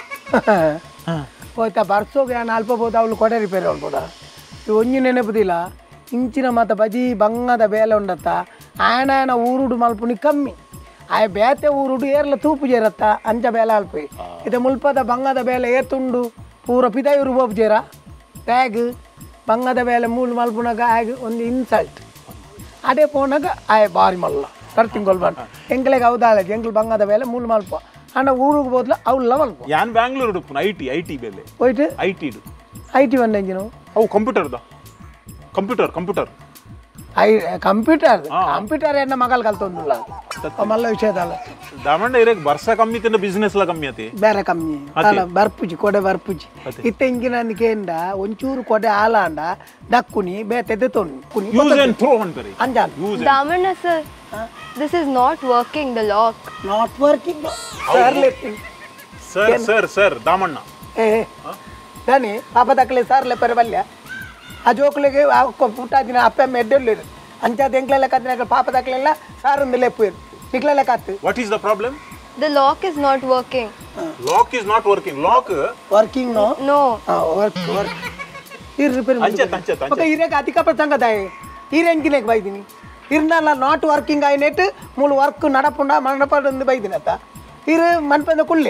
పోతా బర్సోಗೆ ನಾನು ಅಲ್ಪ ಬೋದು ಅವಳು ಕೊಡೆ ರಿಪೇರಿ ಅನ್ಬೋದ ಇವು ಒಂಜಿ ನೆನಪುದಿಲ್ಲ ಇಂಚಿನ ಮತ ಬಜಿ ಬಂಗದ ಬೇಲೆ ಉಂಡತ್ತ ಆಯನ ಆಯನ ಊರುಡು ಮಲ್ಪುನಿ ಕಮ್ಮಿ ಆಯ ಬೇತೆ ಊರುಡು ಏರ್ಲ ತೂಪು ಜೇರತ್ತ ಅಂಚ ಬೇಲೆ ಅಲ್ಪಿ ಇದು ಮುಲ್ಪದ ಬಂಗದ ಬೇಲೆ ಏತುಂಡು ಪೂರ ಪಿದಾಯಿ ರುಬೋಬ್ ಜೇರ ಟ್ಯಾಗ್ ಬಂಗದ ಬೇಲೆ ಮೂಲು ಮಲ್ಪುನಾಗ ಆಗ ಒಂದು ಇನ್ಸಲ್ಟ್ ಅದೇ ಪೋನಾಗ ಆಯ ಬಾರಿ ಮಲ್ಲ ಕರ್ತಿಂಗೊಳ್ಬಾರ್ದು ಎಂಕ್ಲೆಗೆ ಹೌದಾಳಜಿ ಎಂಕ್ಲು ಬಂಗದ ಬೇಲೆ ಮೂಲು ಮಲ್ಪ ಅಣ್ಣ ಊರಿಗೆ ಹೋದ್ಲ ಅವ್ಲ ಮಲ್ಪ ಯಾನ್ ಬ್ಯಾಂಗ್ಳೂರ್ ಉಡುಪುನ ಐ ಟಿ ಐ ಟಿ ಬೇಲೆ ಹೋಯ್ತು ಐ ಟಿ ಇಡು ಐ ಟಿ ಬಂದ ಎಂಜಿನು ಅವು ಕಂಪ್ಯೂಟರ್ದ computer computer I computer computer ಎನ್ನ ಮಗಲ್ ಕಲ್ತೊಂದಿಲ್ಲ ಮಲ್ಲ ವಿಷಯದಲ್ಲ ದಾಮಣ್ಣ ಇರಕ್ ಬರ್ಸ ಕಮ್ಮಿ ತಿನ್ನ ಬಿಸ್ನೆಸ್ ಲ ಕಮ್ಮಿ ಆತಿ ಬೇರೆ ಕಮ್ಮಿ ಅಲ್ಲ ಬರ್ಪುಜಿ ಕೊಡೆ ಬರ್ಪುಜಿ ಇತ್ತ ಇಂಗಿನಂದಿಕೆಂಡ ಒಂಚೂರು ಕೊಡೆ ಆಲಾಂಡ ದಕ್ಕುನಿ ಬೇತೆದೆ ತೊಣ್ಣು ಕುನಿ ಯೂಸ್ ಅಂಡ್ ಥ್ರೋ ಅಂತಾರೆ ಅಂಜಾಲ್ Damana sir, this is not working, the lock. Not working sir letting sir sir sir Damanna ಏ ದಾನಿ ಪಾಪ ದಕ್ಕಲೆ ಸರ್ ಲೆ ಪರವಲ್ಯ ಆ ಜೋಕ್ಲಿಗೆ ಪುಟ್ಟಾದಿನ ಅಪ್ಪ ಮೆಡ್ಡಲ್ಲಿ ಅಂಚಾದ ಎಂಕ್ಲೆಲ್ಲ ಕತ್ತಿನ ಪಾಪ ದಕ್ಕಲೆಲ್ಲ ಸಾರೊಂದು ಲೆಪ್ಪು ನಿಕ್ಲೆಲ್ಲ ಕತ್ತು what is the problem The lock is not working. Lock is not working lock working no No. Work work ಇರ್ ರಿಪೇರ್ ಅಂಚೆ ಅಂಚೆ ಓಕೆ ಇರೇಗ ಅಧಿಕ ಪ್ರಸಂಗದಾಯ ಈರೆಂಕಿನೆಗೆ ಬೈದಿನಿ ಇರ್ನಲ್ಲ ನಾಟ್ ವರ್ಕಿಂಗ್ ಆಯ್ನೆಟ್ ಮೂಲ ವರ್ಕ್ ನಡಪುಂಡ ಮನಪಂದು ಬೈದಿನತ್ತ ಇರು ಮನ್ಪಂದ ಕುಳ್ಳಿ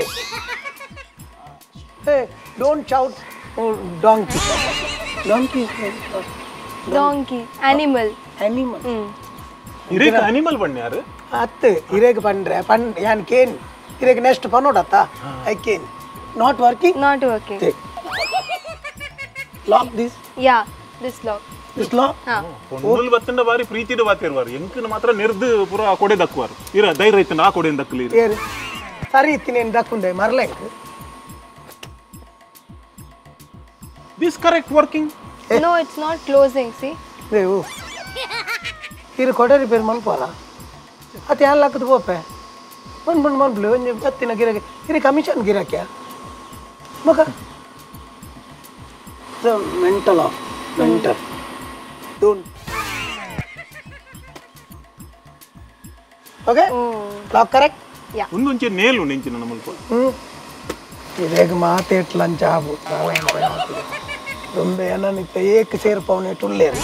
ಏ don't shout donkey donkey Donkey. Animal. Animal Mm. ಇರೇಕ ಅನಿಮಲ್ ಬಣ್ಣ ಯಾರು ಅತ್ತೆ ಇರೇಗ ಪಂಡ್ರೆ ಪನ್ ಯಾನ್ ಕೇನ್ ಇರೇಗ ನೆಕ್ಸ್ಟ್ ಪನ್ನೋಡತ್ತ I can not working Not working. Lock this Yeah, this lock. This lock Huh. ಪೊನ್ನಲ್ ಬತ್ತಂಡ ಬಾರಿ ಪ್ರೀತಿದ ಬಾತಿರ್ವಾರು ಎಂಕನ ಮಾತ್ರ ನಿರ್ದು ಪೂರ ಆ ಕೊಡೆ ದಕ್ಕುವಾರು ಇರ ಧೈರ್ಯ ಐತನ ಆ ಕೊಡೆ ದಕ್ಕಲಿ ಏರು ಸರಿ ಇತ್ತಿನೇನು ದಕ್ಕುಂಡೆ ಮರ್ಲೆಂಕ್ this correct working No, it's not closing, see? ರೇವು ಇರು ಕೊಡೆ ರಿಪೇರ್ ಮನ್ಪೋಲ ಅದು ಯಾರು ಹಾಕದು ಪೋಪೆ ಬಂದು ಬಂದು ಮನ್ಬ್ಲು ಒಂದು ಬತ್ತಿನ ಗಿರಾಕಿ ಇರಿ ಕಮಿಷನ್ ಗಿರಾಕ್ಯ ಮಗ mental of mental don't okay lock correct ಒಂದೊಂಚೆ ನೇಲು ನೆಂಚಿನ ನಮ್ಮಲ್ಪ ಹ್ಞೂ ಇದೇಗ ಮಾತೇಟ್ಲಂಚ ಆಬು ರೊಂಬೆ ಏನನಿತ್ತ ಏಕ ಸೇರ್ಪವನೆ ಟುಲ್ಲೇರು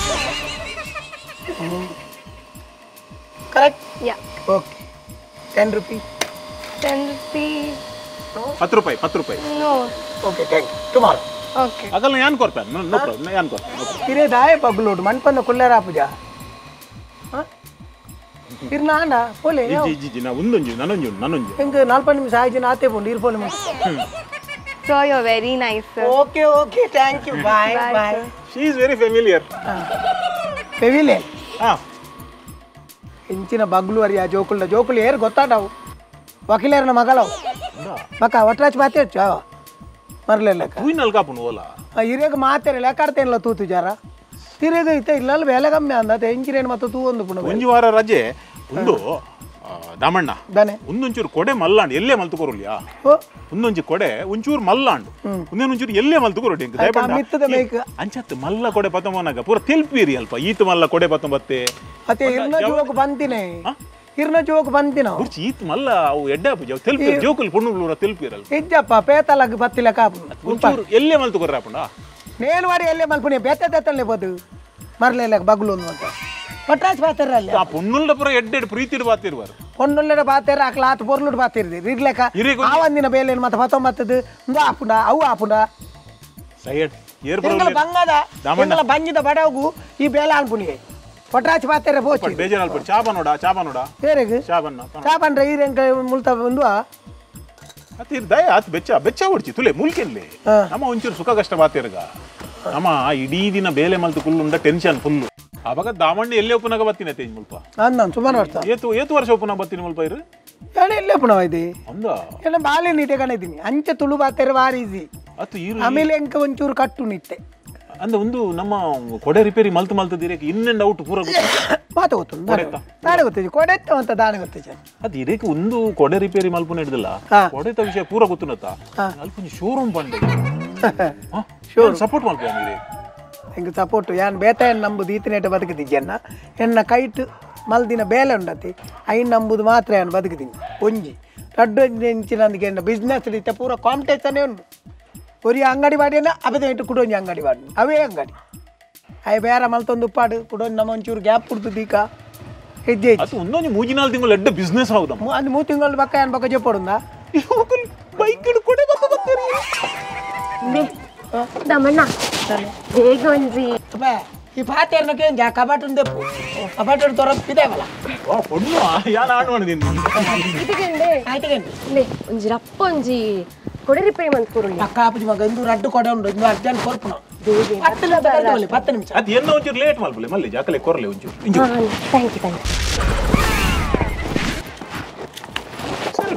correct Yeah. Okay ten rupees ten rupees. ಹತ್ತು ರೂಪಾಯಿ ಹತ್ತು ರೂಪಾಯಿ No. Okay thank you tomorrow Okay. ಆಗಲ್ಲ ಯಾನ್ ಕೊರ್ಪೆ ನೋ ಪ್ರಾಬ್ಲಮ್ ಯಾನ್ ಕೊರ್ಪೆ ಇರೇ ದಾಯ ಬಗ್ಲೋಡು ಮನ್ಪನ್ನ ಕುಲ್ಲೇರ ಪೂಜ ಇರ್ನಾಂಡ ಪೋಲೆ ಜಿ ಜಿ ಜಿ ನಾ ಒಂದೊಂಜು ನನ್ನೊಂಜು ನನ್ನೊಂಜು ಹೆಂಗೆ ನಾಲ್ಕು ನಿಮಿಷ ಆಯ್ತು ಜನ ಆತೆ ಪೋಂಡು ಇರ್ಪೋಲೆ Sir, you're very nice, sir. Okay okay thank you bye Bye, bye sir. She is very familiar ಪೆವಿಲೆ ಹಾ ಹೆಂಚಿನ ಬಗ್ಲು ಅರಿ ಆ ಜೋಕುಳ್ಳ ಜೋಕುಳು ಏರು ಗೊತ್ತಾಡವು ವಕೀಲರನ ಮಗಳವು ಮಕ್ಕ ಒಟ್ರಾಚ್ ಮಾತೇಚ್ಚು ಅವ ಮರ್ಲೆಲ್ಲಕ್ಕ ಹೂವಿನ ಕಾಪುನು ಓಲಾ ಹಿರಿಯಾಗ ಮಾತೇರಿ ಲೆಕ್ಕಾಡ್ತೇನಲ್ಲ ತೂತು ಜಾರ ತಿರುಗ ಐತೆ ಇಲ್ಲಲ್ಲಿ ಬೆಲೆ ಕಮ್ಮಿ ಅಂದ ಹೆಂಚಿರೇನು ಮತ್ತೆ ತೂ ಒಂದು ಪುಣ ಒಂಜಿ ವಾರ ರಜೆ ಒಂದು ಆ, ದಾಮಣ್ಣ ದನೆ ಒಂದೊಂಚೂರು ಕೊಡೆ ಮಲ್ಲಾಂಡು ಎಲ್ಲೇ ಮಲ್ತುಕೊರಲ್ಯಾ ಓ ಒಂದೊಂಜಿ ಕೊಡೆ ಒಂಚೂರು ಮಲ್ಲಾಂಡು ಒಂದೊಂಚೂರು ಎಲ್ಲೇ ಮಲ್ತುಕೊರೊಡಿ ಆಯ್ತಾ, ಮಿತ್ತದ ಮೇಕ. ಅಂಚತ್ತು ಮಲ್ಲ ಕೊಡೆ ಪತ್ತಮನಾಗ ಪೂರ ತೆಲ್ಪೀರಿ ಅಲ್ಪ ಈತ ಮಲ್ಲ ಕೊಡೆ ಪತ್ತೊಂಬತ್ತೆ ಅತ್ತೆ ಇರ್ನ ಜೋಕ್ ಬಂತಿನೇ ಇರ್ನ ಜೋಕ್ ಬಂತಿನ ಬುರ್ಚಿ ಈತ ಮಲ್ಲ ಅವು ಎಡ್ಡೆ ಪೂಜ ತೆಲ್ಪಿ ಜೋಕುಲ್ ಪುಣ್ಣುಗಳೂರ ತೆಲ್ಪೀರಲ್ಲ ಇಜ್ಜಪ್ಪ ಪೇತಲಗ್ ಬತ್ತಿಲ್ಲ ಕಾಪು ಒಂಚೂರು ಎಲ್ಲೇ ಮಲ್ತುಕೊರ್ರ ಅಪ್ಪಂಡ ನೇನು ಮಾಡಿ ಎಲ್ಲೇ ಮಲ್ಪುನಿ ಬೆತ್ತ ತೆತ್ತಲ್ಲೇ ಬೋದು ಮರ್ಲೆಲ್ಲ ಬಗ್ಲು ಅಂತ ಒಟ್ರಾಚ್ ಬಾತಿರ ಅಲ್ಲಿ ಆ ಪುಣ್ಣುಲ್ಡ ಪೂರ ಎಡ್ಡೆಡ್ ಪ್ರೀತಿಡ್ ಬಾತಿರುವಾರು ಹೊನ್ನೊಳ್ಳೆಡ ಬಾತೇರ ಆ ಕ್ಲಾತ್ ಬೊರ್ಲುಡ್ ಬಾತಿರ್ದಿ ಇರ್ಲೆಕ್ಕ ಇರೇಗ ಆ ಒಂದಿನ ಬೇಲೇನು ಮತ್ತೆ ಪತ್ತೊಂಬತ್ತದು ಒಂದು ಆಪುಂಡ ಅವು ಆಪುಂಡ ಸೈಡ್ ಏರ್ ಎಂಗಲ ಬಂಗದ ಎಂಗಲ ಬಂಜಿದ ಬಡವಗು ಈ ಬೇಲ ಅನ್ಪುನಿಗೆ ಒಟ್ರಾಚ್ ಬಾತೇರ ಬೋಚಿ ಬೇಜಾರ್ ಅಲ್ಪ ಚಾಪ ನೋಡ ಚಾಪ ನೋಡ ಬೇರೆಗೆ ಚಾಪನ್ನ ಚಾಪಂಡ್ರೆ ಈ ರೆಂಕ ಮುಲ್ತ ಒಂದು ಅತಿ ದಯ ಅತ್ ಬೆಚ್ಚ ಬೆಚ್ಚ ಹೊಡ್ಚಿ ತುಲೆ ಮುಲ್ಕೆನ್ಲೆ ಹಾ. ನಮ್ಮ ಒಂಚೂರು ಸುಖ ಕಷ್ಟ ಬಾತಿರ್ಗ ನಮ್ಮ ಇಡೀ ದಿನ ಬೇಲೆ ಮಲ್ತು ಫುಲ್ ಟೆನ್ಷನ್ ಫುಲ್ ಅವಾಗ ದಾಮಣ್ಣ ಎಲ್ಲೇ ಉಪನಾಗ ಬತ್ತೀನಿ ತೇಜ್ ಮುಲ್ಪ ಅಂದ್ ಸುಮಾರು ವರ್ಷ ಏತು ಏತು ವರ್ಷ ಉಪನಾಗ ಬತ್ತೀನಿ ಮುಲ್ಪ ಇರು ನಾನು ಎಲ್ಲೇ ಪುಣವ ಇದೆ ಅಂದ ಎಲ್ಲ ಬಾಲೆ ನೀಟೆ ಕಾಣಿದ್ದೀನಿ ಅಂಚೆ ತುಳು ಬಾತೇರ ವಾರ ಈಸಿ ಅತ್ತು ಇರು ಆಮೇಲೆ ಎಂಕ ಒಂಚೂರು ಕಟ್ಟು ನಿತ್ತೆ ಅಂದ ಒಂದು ನಮ್ಮ ಕೊಡೆ ರಿಪೇರಿ ಮಲ್ತು ಮಲ್ತು ದಿರಕ್ಕೆ ಇನ್ನೆಂಡ್ ಔಟ್ ಪೂರ ಮಾತು ಗೊತ್ತು ದಾಣೆ ಗೊತ್ತಿದೆ ಕೊಡೆತ್ತ ಅಂತ ದಾಣೆ ಗೊತ್ತಿದೆ ಅದು ಇರೇಕೆ ಒಂದು ಕೊಡೆ ರಿಪೇರಿ ಮಲ್ಪುನ ಹಿಡಿದಿಲ್ಲ ಹಾ. ಕೊಡೆತ ವಿಷಯ ಪೂರ ಗೊತ್ತುನತ್ತ ಹಾ. ಅಲ್ಪ ಶೋರೂಮ್ ಬಂಡೆ ಸಪೋರ್ಟ್ ಮಲ್ಪ ನೀರೇ ಹಿಂಗೆ ಸಪೋರ್ಟು ಯಾನ್ ಬೇತಾಯನ್ ನಂಬುದು ಈತನೇಟ ಬದುಕಿದ್ದಿಜ್ಜನ್ನ ಎನ್ನ ಕೈಟ್ ಮಲ್ದಿನ ಬೇಲೆ ಉಂಡತಿ ಐನ್ ನಂಬುದು ಮಾತ್ರ ಏನು ಬದುಕಿದ್ದೀನಿ ಒಂಜಿ ರಡ್ಡು ಎಂಚಿನಂದಿಗೆ ಎನ್ನ ಬಿಸ್ನೆಸ್ ರೀತಿಯ ಪೂರ ಕಾಂಪಿಟೇಷನೇ ಉಂಟು ಒರಿ ಅಂಗಡಿ ಬಾಡಿಯನ್ನ ಅಬದ ಇಟ್ಟು ಕುಡೊಂಜಿ ಅಂಗಡಿ ಬಾಡಿ ಅವೇ ಅಂಗಡಿ ಅಯ್ಯ ಬೇರೆ ಮಲ್ತೊಂದು ಉಪ್ಪಾಡು ಕುಡೊಂದು ನಮ್ಮ ಒಂಚೂರು ಗ್ಯಾಪ್ ಕೊಡ್ತದೆ ಈಗ ಹೆಜ್ಜೆ ಅದು ಒಂದೊಂದು ಮೂಜಿ ನಾಲ್ಕು ತಿಂಗಳು ಎಡ್ಡ ಬಿಸ್ನೆಸ್ ಹೌದಮ್ಮ ಅದು ಮೂರು ತಿಂಗಳು ಬಕ್ಕ ಏನು ಬಕ್ಕ ಜಪ್ಪಡುಂದ ಬೈಕ್ ಕೊಡೆ ಬಂದು ಬರ್ತೀರಿ Damana. ಬೇಗ ಒಂದ್ರಿ. ಈ ಪಾತೆರ್ನಕ್ಕೆ ಜಾ ಕಬಾಟ್ ಉಂದೆ ಕಬಾಟ್ ತೋರ ಇದೇವಲ್ಲ ಓ ಪೊಣ್ಣು ಯಾನ ಆಡ್ ಮಾಡಿದೀನಿ ಇದಕ್ಕೆ ಆಯ್ತಗಂడి ಲೇ ಒಂಜಿ ರಪ್ಪ ಒಂಜಿ ಕೊಡೆ ರಿಪೇರಿ ಮಂತ್ ಕೊರುಳಿ ಅಕ್ಕ ಆಪುಜಿ ಮಗ ಇಂದು ರಡ್ಡು ಕೊಡೆ ಉಂಡು ಇಂದು ಅರ್ಜೆಂಟ್ ಕೊರ್ಪುನ ಹತ್ತು ನಿಮಿಷ ಬರ್ತವಲ್ಲಿ ಹತ್ತು ನಿಮಿಷ ಅದು ಏನೋ ಒಂಚೂರು ಲೇಟ್ ಮಾಡ್ಬಲೆ ಮಲ್ಲಿ ಜಾಕಲೆ ಕೊರ್ಲೆ ಒಂಚೂರು ಥ್ಯಾಂಕ್ ಯು ಥ್ಯಾಂಕ್ ಯು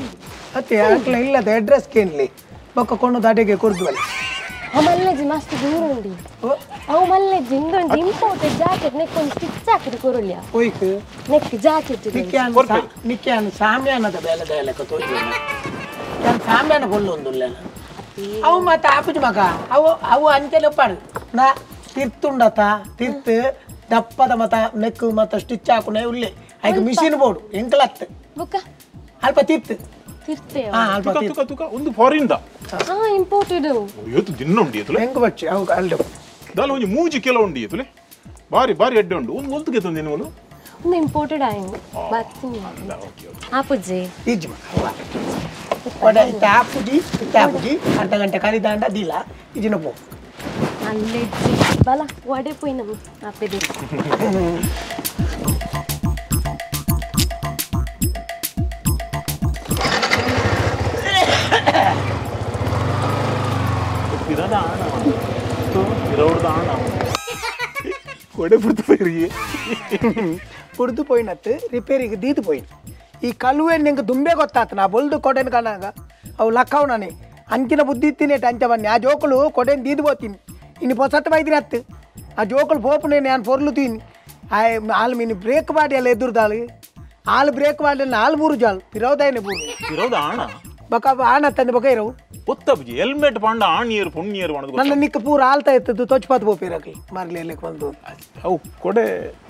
ಮತ್ತೆ ಅಟ್ಲ ಇಲ್ಲದ ಅಡ್ರೆಸ್ ಕೇಳಲಿ ಬೊಕ್ಕ ಕೊಂಡು ದಾಟಿಗೆ ಕೊಡ್ತೀವಲ್ಲ ಆ ಮಲ್ಲೆಜ್ಜಿ ಮಸ್ತ್ ದೂರ ಉಂಡಿ ಅವು ಮಲ್ಲೆಜ್ಜಿ ಇಂದೊಂದು ಇಂಪೋರ್ಟೆಡ್ ಜಾಕೆಟ್ ನೆಕ್ ಒಂದು ಸ್ಟಿಚ್ ಹಾಕಿದ್ದು ಕೊರಲ್ಯ ಹೋಯ್ತು ನೆಕ್ ಜಾಕೆಟ್ ನಿಕ್ಯಾನ ನಿಕ್ಯಾನ ಸಾಮ್ಯಾನದ ಬೇಲೆ ಬೇಲೆಕ ತೋಜಿ ನಾನು ಸಾಮ್ಯಾನ ಕೊಲ್ಲೊಂದುಲ್ಲ ಅವು ಮತ್ತೆ ಆಪುಜಿ ಮಗ ಅವು ಅವು ಅಂತೆಲ್ಲ ಪಾಡು ನಾ ತಿರ್ತುಂಡತ ತಿರ್ತು ದಪ್ಪದ ಮತ ನೆಕ್ ಮತ್ತ ಸ್ಟಿಚ್ ಹಾಕುನೆ ಉಳ್ಳಿ ಆಯ್ತು ಮಿಷಿನ್ ಬೋರ್ಡು ಎಂಕಲತ್ತು ಬುಕ್ಕ ಅಲ್ಪ ತಿರ್ತು ತಿರ್ತೆ ಹಾ ಅಲ್ಪ ತುಕ ತುಕ ತುಕ ಒಂದು ಫಾರಿನ್ ದ ಹಾ ಇಂಪೋರ್ಟೆಡ್ ಏತು ದಿನ ಉಂಡಿ ಎತ್ತಲೆ ಹೆಂಗ್ ಬಚ್ಚಿ ಅವು ಅಲ್ಲು ದಾಲ ಒಂಜಿ ಮೂಜಿ ಕೆಲ ಉಂಡಿ ಎತ್ತಲೆ ಬಾರಿ ಬಾರಿ ಎಡ್ಡೆ ಉಂಡು ಒಂದು ಒಲ್ತು ಗೆತ್ತು ನಿನಗಳು ಒಂದು ಇಂಪೋರ್ಟೆಡ್ ಆಯ್ತು ಬರ್ತೀನಿ ಆಪುಜ್ಜಿ ಈಜಿ ಮಗ ಒಡ ಇತ್ತ ಆಪುಜಿ ಇತ್ತ ಆಪುಜಿ ಅರ್ಧ ಗಂಟೆ ಕಲಿದಾಂಡ ದಿಲ್ಲ ಇಜಿನ ಪೋ ಮಲ್ಲೆಜ್ಜಿ ಬಲ ಒಡೆ ಪೋಯಿ ನಮ್ಮ ಆಪೆದೆ ಪಿರದ ಆಣ ಪಿರೌಡ್ದ ಆಣ ಕೊಡೆ ಬಿಡ್ತು ಪೈರಿಗೆ ಪುಡ್ದು ಪೋಯಿನತ್ತು ರಿಪೇರಿಗೆ ದೀದು ಪೋಯಿನ್ ಈ ಕಲ್ಲುವೆ ನಿಂಗೆ ದುಂಬೆ ಗೊತ್ತಾತು ನಾ ಬೊಲ್ದು ಕೊಡೆನ್ ಕಾಣಾಗ ಅವು ಲಕ್ಕವು ನಾನೇ ಅಂಚಿನ ಬುದ್ಧಿ ಇತ್ತೀನಿ ಅಂಚ ಬನ್ನಿ ಆ ಜೋಕುಲು ಕೊಡೆನ್ ದೀದು పోತೀನಿ ಇನ್ನು పొసత్త బయటికి రత్తు ఆ జోకులు పోపు నేను నేను పొర్లు తిని వాళ్ళు మీ బ్రేక్ వాడి వాళ్ళు ఎదురుదాలి వాళ్ళు బ్రేక్ వాడి నాలుగు మూరు జాలు పిరవదాయన బూరు ಪಿರೌದ ಆಣ ಬಕ ಆನ ತಂದು ಬಕ ಇರವು ಒತ್ತಬ್ಜಿ ಹೆಲ್ಮೆಟ್ ಪಂಡ ಆಣಿಯರು ಪುಣ್ಯರು ಅಣದು ನನ್ನ ನಿಕ್ಕ ಪೂರ ಆಲ್ತಾ ಇರ್ತದ್ದು ತೊಚ್ಪಾತ್ ಬೋಪಿರಕಿ ಮಾರ್ಲಿ ಎಲ್ಲಿಗೆ ಬಂದು ಅವು ಕೊಡೆ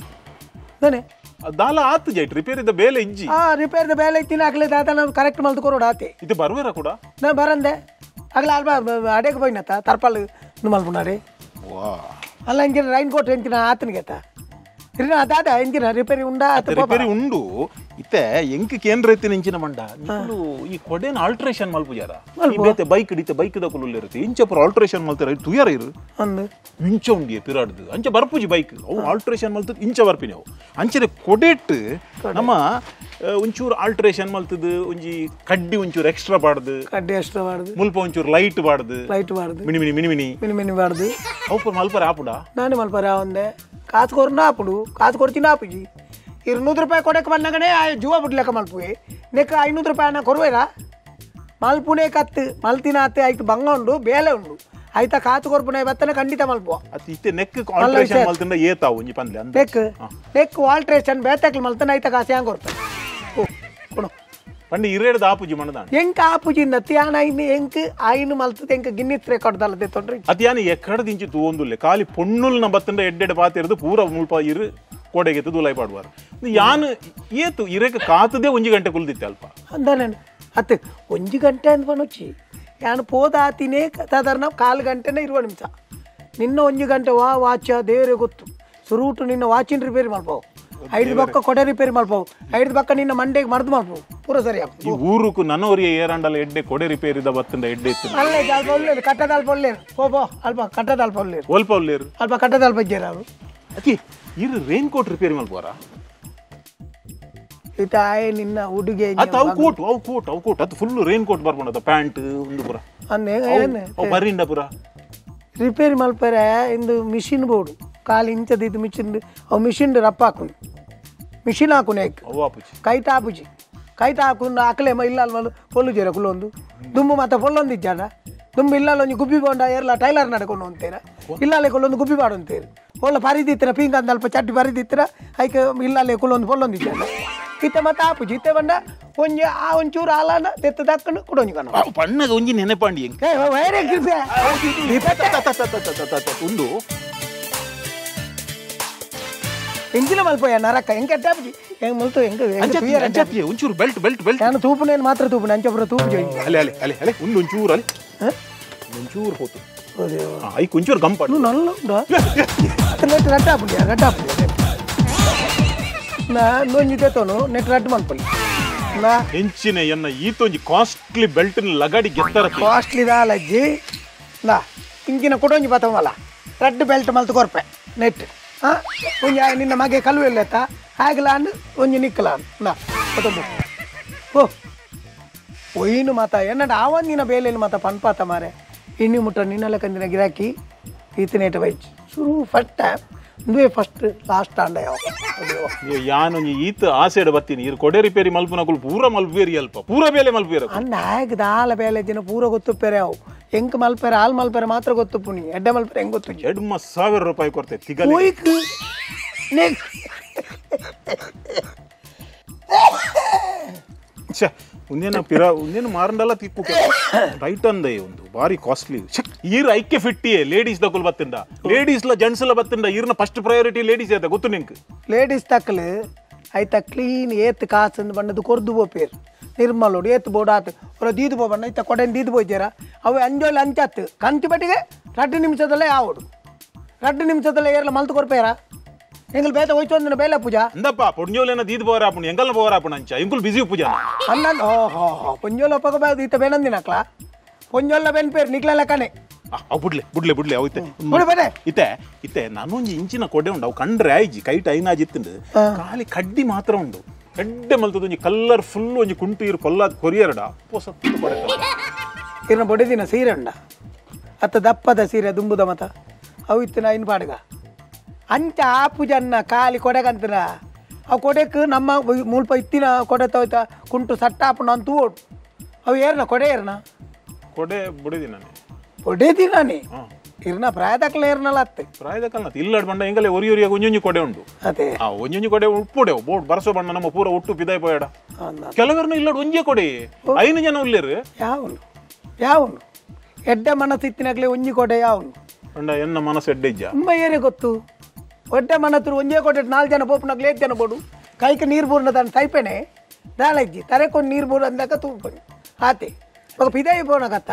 ನಾನೇ ದಾಲ ಆತು ಜೈಟ್ ರಿಪೇರ್ ಇದ್ದ ಬೇಲೆ ಇಜ್ಜಿ ಆ ರಿಪೇರ್ದ ಬೇಲೆ ಇತ್ತಿನ ಆಗ್ಲೇ ದಾತ ನಾವು ಕರೆಕ್ಟ್ ಮಲ್ತು ಕೊರೋಡು ಆತೆ ಇದು ಬರುವೇರ ಕೂಡ ನಾ ಬರಂದೆ ಆಗ್ಲ ಅಲ್ಬ ಅಡೆಗೆ ಹೋಯ್ನತ್ತ ತರ್ಪಲ್ ಮಲ್ಪುನಾರೆ ವಾ ಅಲ್ಲ ಎಂಜಿನ ರೈನ್ ಕೋಟ್ ಎಂಚಿನ ಆತನಿಗೆತ ಇನ್ನ ಅದಾದ ಎಂಜಿನ ರಿಪೇರಿ ಉಂಡ ರಿಪೇರಿ ಉಂಡು ಇತ್ತೆ ಎಂಕ್ ಕೇಂದ್ರ ಎತ್ತಿನ ಇಂಚಿನ ಮಂಡ ನೀವು ಈ ಕೊಡೆನ ಆಲ್ಟ್ರೇಷನ್ ಮಲ್ಪುಜಾರ ಬೇತೆ ಬೈಕ್ ಇಡಿತೆ ಬೈಕ್ ದ ಕುಲು ಇರುತ್ತೆ ಇಂಚಪುರ ಆಲ್ಟ್ರೇಷನ್ ಮಲ್ತಾರ ತುಯಾರ ಇರು ಅಂದು ಇಂಚ ಉಂಡಿ ಪಿರಾಡ್ದು ಅಂಚ ಬರ್ಪುಜಿ ಬೈಕ್ ಅವು ಆಲ್ಟ್ರೇಷನ್ ಮಲ್ತದ್ ಇಂಚ ಬರ್ಪಿನಿ ಅವು ಅಂಚನೆ ಕೊಡೆಟ್ ನಮ್ಮ ಒಂಚೂರು ಆಲ್ಟ್ರೇಷನ್ ಮಲ್ತದ್ ಒಂಜಿ ಕಡ್ಡಿ ಒಂಚೂರು ಎಕ್ಸ್ಟ್ರಾ ಬಾಡ್ದು ಕಡ್ಡಿ ಎಕ್ಸ್ಟ್ರಾ ಬಾಡ್ದು ಮುಲ್ಪ ಒಂಚೂರು ಲೈಟ್ ಬಾಡ್ದು ಲೈಟ್ ಬಾಡ್ದು mini mini mini mini mini mini ಬಾಡ್ದು ಅವು ಮಲ್ಪರ ಆಪುಡ ನಾನೇ ಮಲ್ಪರ ಒಂದೆ ಕಾಸು ಕೊರ್ನ ಆಪುಡು ಕಾಸು ಕೊಡ್ತೀನಿ ಆಪುಜಿ ಇರ್ನೂರು ರೂಪಾಯಿ ಕೊಡಕ್ಕೆ ಬಂದಾಗನೇ ಜುವ ಬಿಡ್ಲೆಕ್ಕ ಮಲ್ಪುವೆ ನೆಕ್ಕ ಐನೂರು ರೂಪಾಯಿ ಅನ್ನ ಕೊರುವೇರಾ ಮಲ್ಪುನೇ ಕತ್ತು ಮಲ್ತಿನ ಅತ್ತೆ ಆಯ್ತು ಬಂಗ ಉಂಡು ಬೇಲೆ ಉಂಡು ಆಯ್ತಾ ಕಾತು ಕೊರ್ಪುನೆ ಬತ್ತನೆ ಖಂಡಿತ ಮಲ್ಪುವ ಅತಿ ಇತ್ತೆ ನೆಕ್ ಆಲ್ಟ್ರೇಷನ್ ಮಲ್ತಂಡ ಏತಾವು ಒಂಜಿ ಪಂದ್ಲೆ ಅಂತ ನೆಕ್ ನೆಕ್ ಆಲ್ಟ್ರೇಷನ್ ಬೇತಕ್ಲಿ ಮಲ್ತನ ಆಯ್ತಾ ಕಾಸು ಹ್ಯಾಂಗ ಕೊಡ್ತಾರೆ ಓ ಕೊಡು ಪಂಡ ಇರೇಡ್ದ ಆಪುಜಿ ಮಣದಾಣ ಎಂಕ ಆಪುಜಿಂದ ತ್ಯಾನ ಇನ್ನು ಎಂಕ್ ಆಯ್ನು ಮಲ್ತದ ಎಂಕ ಗಿನ್ನಿತ್ ರೆಕಾರ್ಡ್ ದಲ್ಲದೆ ತೊಂಡ್ರಿ ಅತಿಯಾನ ಎಕ್ಕಡ ದಿಂಚಿ ತೂವೊಂದುಲ್ಲೆ ಖಾಲಿ ಪೊಣ್ಣುಲ್ನ ಬತ್ತಂಡ ಎಡ್ಡೆಡೆ ಪಾತಿರ್ದು ಪೂರ ಮುಲ್ಪ ಇರು ಕೋಡೆಗೆತ್ತು ದೂಲಾಯ್ ಪಾಡುವಾರ ಯಾನು ಏತು ಇರೇಕ ಕಾತದೆ ಒಂಜಿ ಗಂಟೆ ಕುಲ್ದಿತ್ತೆ ಅಲ್ಪ ಅಂದಾನೇನು ಅತ್ತೆ ಒಂಜಿ ಗಂಟೆ ಅಂತ ಬಣ್ಣೊಚ್ಚಿ ಯಾನು ಪೋದ ಆತಿನೇ ಸಾಧಾರಣ ಕಾಲು ಗಂಟೆನೇ ಇರುವ ನಿಮಿಷ ನಿನ್ನ ಒಂಜಿ ಗಂಟೆ ವಾ ವಾಚ ದೇವರೇ ಗೊತ್ತು ಸುರೂಟು ನಿನ್ನ ವಾಚಿನ ರಿಪೇರಿ ಮಾಡ್ಬೋವು ಐದು ಬಕ್ಕ ಕೊಡೆ ರಿಪೇರಿ ಮಾಡ್ಬೋವು ಐದು ಬಕ್ಕ ನಿನ್ನ ಮಂಡೆಗೆ ಮರ್ದು ಮಾಡ್ಬೋವು ಪೂರ ಸರಿ ಈ ಊರುಕು ನನ್ನವರಿಗೆ ಏರಂಡಲ್ಲ ಎಡ್ಡೆ ಕೊಡೆ ರಿಪೇರಿದ ಬತ್ತಂಡ ಎಡ್ಡೆ ಇತ್ತು ಅಲ್ಲೇ ಅಲ್ಪ ಒಳ್ಳೇದು ಕಟ್ಟದ ಅಲ್ಪ ಒಳ್ಳೇರು ಹೋಬೋ ಅಲ್ಪ ಕಟ್ಟದ ಅಲ್ಪ ಒಳ್ಳೇರು ಒಲ್ಪ ಒಲ್ಲೇರು ಅಲ್ಪ ಕಟ್ಟದ ಅಲ್ಪ ಇದ್ದೇರ ಅವರು ಅತಿ ಇರು ರೈನ್ ಕೋಟ್ ರಿಪೇರಿ ಮಲ್ಪೋರ ಈತ ಆಯ್ ನಿನ್ನ ಉಡುಗೆ ಅತ್ ಅವು ಕೋಟ್ ಅವು ಕೋಟ್ ಅವು ಕೋಟ್ ಅದು ಫುಲ್ ರೈನ್ ಕೋಟ್ ಬರ್ಬೋಣ ಪ್ಯಾಂಟ್ ಒಂದು ಪುರ ಅಂದೆ ಏನು ಅವು ಬರಿಂಡ ಪುರ ರಿಪೇರಿ ಮಲ್ಪರ ಇಂದು ಮಿಷಿನ್ ಬೋರ್ಡು ಕಾಲು ಇಂಚದಿದ್ದು ಮಿಷಿನ್ ಅವು ಮಿಷಿನ್ ರಪ್ಪ ಹಾಕೊಂಡು ಮಿಷಿನ್ ಹಾಕುನೆ ಅವು ಆಪುಜಿ ಕೈತ ಆಪುಜಿ ಕೈತ ಹಾಕೊಂಡು ಅಕ್ಲೆ ಇಲ್ಲ ಅಲ್ವಲ್ಲ ಪೊಲ್ಲು ಜೇರ ಕುಲ್ಲೊಂದು ದುಂಬು ಮತ್ತೆ ಪೊಲ್ಲೊಂದು ಇದ್ದಾನ ದುಂಬು ಇಲ್ಲ ಒಂಜಿ ಗುಬ್ಬಿ ಬೋಂಡ ಏರ್ಲ ಟೈಲರ್ ನಡ್ಕೊಂಡು ಅಂತೀರ ಇಲ್ಲಲ್ಲೇ ಕುಲ್ಲೊಂದು ಗುಬ್ಬಿ ಬಾಡು ಅಂತೀರಿ ಒಳ್ಳೆ ಪರಿದಿತ್ತಿರ ಪಿಂಕ್ ಅಂತ ಅಲ್ಪ ಚಟ್ಟಿ ಪರಿದಿತ್ತಿರ ಐಕೆ ಇಲ್ಲಲ್ಲೇ ಕುಲ್ಲೊಂದು ಪೊಲ್ಲೊಂದು ಇದ್ದಾನ ಇತ್ತೆ ಮತ್ತೆ ಆಪುಜಿ ಇತ್ತೆ ಬಂಡ ಒಂಜಿ ಆ ಒಂಚೂರು ಹಾಲನ ತೆತ್ತು ದಕ್ಕಂಡು ಕುಡೊಂಜಿ ಕಣ ಪಣ್ಣಗ ಒಂಜಿ ನೆನೆಪಾಂಡಿ ಹೆಂಗ್ ವೈರೇ ಕಿರ್ಪೆ ಒಂದು ಎಂಜಿನ ಮಲ್ಪೋಯ ನರಕ ಹೆಂಗೆ ಕೆಟ್ಟಾಪುಜಿ ಹೆಂಗೆ ಮಲ್ತು ಹೆಂಗೆ ಒಂಚೂರು ಬೆಲ್ಟ್ ಬೆಲ್ಟ್ ಬೆಲ್ಟ್ ನಾನು ತೂಪುನೇನು ಮಾತ್ರ ತೂಪು ಅಂಚಪುರ ತೂಪು ಜೋಯಿ ಅಲೆ ಅಲೆ ಅಲೆ ಅಲೆ ಒಂದು ಒಂಚೂರು ಅಲೆ ಒಂಚೂರು ಹೋತು ಐ ಒಂಚೂರು ಗಂಪ ನಲ್ಲ ಉಂಟಾ ನೆಟ್ ರಟ್ಟಾಪುಂಡಿಯ ರಟ್ಟಾಪುಂಡಿ ನಾ ನೊಂಜಿ ತೆತ್ತೋನು ನೆಟ್ ರಟ್ಟು ಮಲ್ಪಲ್ಲಿ ನಾ ಹೆಂಚಿನ ಎನ್ನ ಈತೊಂಜಿ ಕಾಸ್ಟ್ಲಿ ಬೆಲ್ಟ್ ಲಗಾಡಿ ಗೆತ್ತರ ಕಾಸ್ಟ್ಲಿ ದಾಲಜ್ಜಿ ನಾ ಇಂಚಿನ ಕೊಡೊಂಜಿ ಬತ್ತವಲ್ಲ ರೆಡ್ ಬೆಲ್ಟ್ ಮಲ್ತು ಕೊರ್ಪೆ ನೆಟ್ ಹಾಂ ಒಂಜಿ ನಿನ್ನ ಮಗೆ ಕಲ್ಲು ಎಲ್ಲೆತ್ತ ಹಾಗಲಾಂಡು ಒಂಜಿ ನಿಕ್ಕಲಾಂಡು ನಾ ಕೊತ್ತಂಬು ಓ ಒಯ್ನು ಮಾತ ಎನ್ನಡ ಆವಂದಿನ ಬೇಲೆಯಲ್ಲಿ ಮಾತ ಪನ್ಪಾತ ಮಾರೆ ಇನ್ನಿ ಮುಟ್ಟ ನಿನ್ನಲ್ಲ ಕಂದಿನ ಗಿರಾಕಿ ಈತನೇಟ ವೈಜ್ ಶುರು ಫಸ್ಟ್ ಇಂದುವೆ ಫಸ್ಟ್ ಲಾಸ್ಟ್ ಆಂಡ ಯಾವ ಯಾನು ಈತ ಆಸೆಡ್ ಬರ್ತೀನಿ ಇರು ಕೊಡೆ ರಿಪೇರಿ ಮಲ್ಪುನಕುಲು ಪೂರ ಮಲ್ಪೇರಿ ಅಲ್ಪ ಪೂರ ಬೇಲೆ ಮಲ್ಪೇರ ಅಂದ ಹೇಗೆ ದಾಲ ಬೇಲೆ ದಿನ ಪೂರ ಗೊತ್ತುಪ್ಪೇರೆ ಅವು ಎಂಕ್ ಮಲ್ಪೇರೆ ಹಾಲು ಮಲ್ಪೇರೆ ಮಾತ್ರ ಗೊತ್ತುಪ್ಪು ನೀ ಎಡ್ಡೆ ಮಲ್ಪೇರೆ ಹೆಂಗ್ ಗೊತ್ತು ಎಡ್ಮ ಸಾವಿರ ರೂಪಾಯಿ ಕೊಡ್ತೆ ತಿಗಲಿ ಹೋಯ್ಕ್ ಛೆ ಒಂದೇನ ಪಿರ ಒಂದೇನು ಮಾರಂಡಲ್ಲ ತಿಕ್ಕು ರೈಟ್ ಅಂದೆ ಒಂದು ಬಾರಿ ಕಾಸ್ಟ್ಲಿ ಈರ್ ಐಕ್ಯ ಫಿಟ್ಟಿಯೇ ಲೇಡೀಸ್ ದಕ್ಕುಲ್ ಬತ್ತಿಂಡ ಲೇಡೀಸ್ ಲ ಜೆಂಟ್ಸ್ ಲ ಬತ್ತಿಂಡ ಈರ್ನ ಫಸ್ಟ್ ಪ್ರಯಾರಿಟಿ ಲೇಡೀಸ್ ಏತ ಗೊತ್ತು ನಿಂಗೆ ಲೇಡೀಸ್ ತಕ್ಕಲು ಆಯ್ತಾ ಕ್ಲೀನ್ ಏತ್ ಕಾಸು ಬಂದದ್ದು ಕೊರ್ದು ಬೋಪೇರು ನಿರ್ಮಲೋಡು ಏತ್ ಬೋಡಾತು ಅವ್ರ ದೀದು ಬೋ ಬಣ್ಣ ಇತ್ತ ಕೊಡೆ ದೀದು ಬೋಯ್ತಾರ ಅವು ಅಂಜೋಲಿ ಅಂಚತ್ತು ಕಂತಿ ಬಟ್ಟಿಗೆ ರಡ್ಡು ನಿಮಿಷದಲ್ಲೇ ಯಾವಡು ರಡ್ಡು ನಿಮಿಷದಲ್ಲೇ ಏರ್ಲ ಮಲ್ತು ಕೊರ್ಪೇರ ಎಂಗಲ್ ಬೇತ ಹೋಯ್ತು ಅಂದ್ರೆ ಬೇಲೆ ಪೂಜಾ ಅಂದಪ್ಪ ಪುಣ್ಯೋಲೇನ ದೀದ್ ಬೋರಾಪುಣ ಎಂಗಲ್ನ ಬೋರಾಪುಣ ಅಂಚ ಇಂಕುಲ್ ಬಿಸಿ ಪೂಜಾ ಅನ್ನ ಓಹೋ ಪೊಂಜೋಲ ಒಪ್ಪಗ ಈತ ಬೇನಂದಿನಕ್ಲ ಪೊಂಜೋಲ್ಲ ಬೆನ್ ಪೇರು ನಿಕ್ಲೆಲ್ಲ ಕಣೆ ಅವು ಬಿಡ್ಲೆ ಬಿಡ್ಲೆ ಬಿಡ್ಲೆ ಅವತ್ತೆ ಬಿಡು ಬೇರೆ ಇತ್ತೆ ಇತ್ತೆ ನಾನೊಂಜಿ ಇಂಚಿನ ಕೊಡೆ ಉಂಡು ಅವು ಕಂಡ್ರೆ ಆಯ್ಜಿ ಕೈಟ್ ಐನಾಜಿತ್ತಂಡು ಖಾಲಿ ಕಡ್ಡಿ ಮಾತ್ರ ಉಂಡು ಎಡ್ಡೆ ಮಲ್ತದ ಒಂಜಿ ಕಲ್ಲರ್ ಫುಲ್ ಒಂಜಿ ಕುಂಟು ಇರು ಕೊಲ್ಲ ಕೊರಿಯರಡ ಪೊಸತ್ತು ಕೊಡೆ ಇರ್ನ ಬೊಡೆದಿನ ಸೀರೆ ಉಂಡ ಅತ್ತ ದಪ್ಪದ ಸೀರೆ ದುಂಬುದ ಮತ ಅವು ಇತ್ತಿನ ಐನ್ ಪಾಡ್ಗ ಅಂಚ ಆ ಪೂಜನ್ನ ಖಾಲಿ ಕೊಡೆಗಂತನ ಅವು ಕೊಡೆಕ್ ನಮ್ಮ ಮುಲ್ಪ ಇತ್ತಿನ ಕೊಡೆ ತೋಯ್ತ ಕುಂಟು ಸಟ್ಟಾಪುಣ ಅಂತ ಓಡು ಅವು ಏರ್ನ ಕೊಡೆ ಏರ್ನ ಕೊಡೆ ಬುಡಿದಿನ ಕೊಡೆದಿನಾನೆ ಇರ್ನ ಪ್ರಾಯದಕ್ಲ ಏರ್ನಲ್ಲ ಅತ್ತೆ ಪ್ರಾಯದಕ್ಕಲ್ಲ ಇಲ್ಲಡ್ ಬಂಡ ಎಂಗಲೇ ಒರಿ ಒರಿಯಾಗ ಒಂಜೊಂಜಿ ಕೊಡೆ ಉಂಡು ಅದೇ ಆ ಒಂಜೊಂಜಿ ಕೊಡೆ ಉಪ್ಪುಡೆವು ಬೋರ್ಡ್ ಬರ್ಸೋ ಬಣ್ಣ ನಮ್ಮ ಪೂರ ಒಟ್ಟು ಪಿದಾಯ್ ಪೋಯಡ ಕೆಲವರನ್ನ ಇಲ್ಲಡ್ ಒಂಜೇ ಕೊಡೆ ಐನು ಜನ ಉಳ್ಳೇರು ಯಾವನು ಯಾವನು ಎಡ್ಡೆ ಮನಸ್ಸಿತ್ತಿನಾಗ್ಲೇ ಒಂಜಿ ಕೊಡೆ ಯಾವನು ಅಂಡ ಎನ್ನ ಮನಸ್ಸು ಎಡ್ಡೆ ಇಜ್ಜ ತುಂಬ ಏರೇ ಗೊತ್ತು ಒಡ್ಡೆ ಮನತ್ರ ಒಂಜೇ ಕೊಟ್ಟೆ ನಾಲ್ಕು ಜನ ಪೋಪನಾಗ್ಲೇ ಏಳು ಜನ ಬೋಡು ಕೈಗೆ ನೀರು ಬೋರ್ನ ತಾನು ತೈಪೇನೆ ದಾಳಜ್ಜಿ ತರೆಕೊಂಡು ನೀರು ಬೋರ್ಡು ಅಂದಾಗ ತೂಪಣಿ ಆತೆ ಮಗ ಪಿದಾಯಿ ಬೋಣಕತ್ತ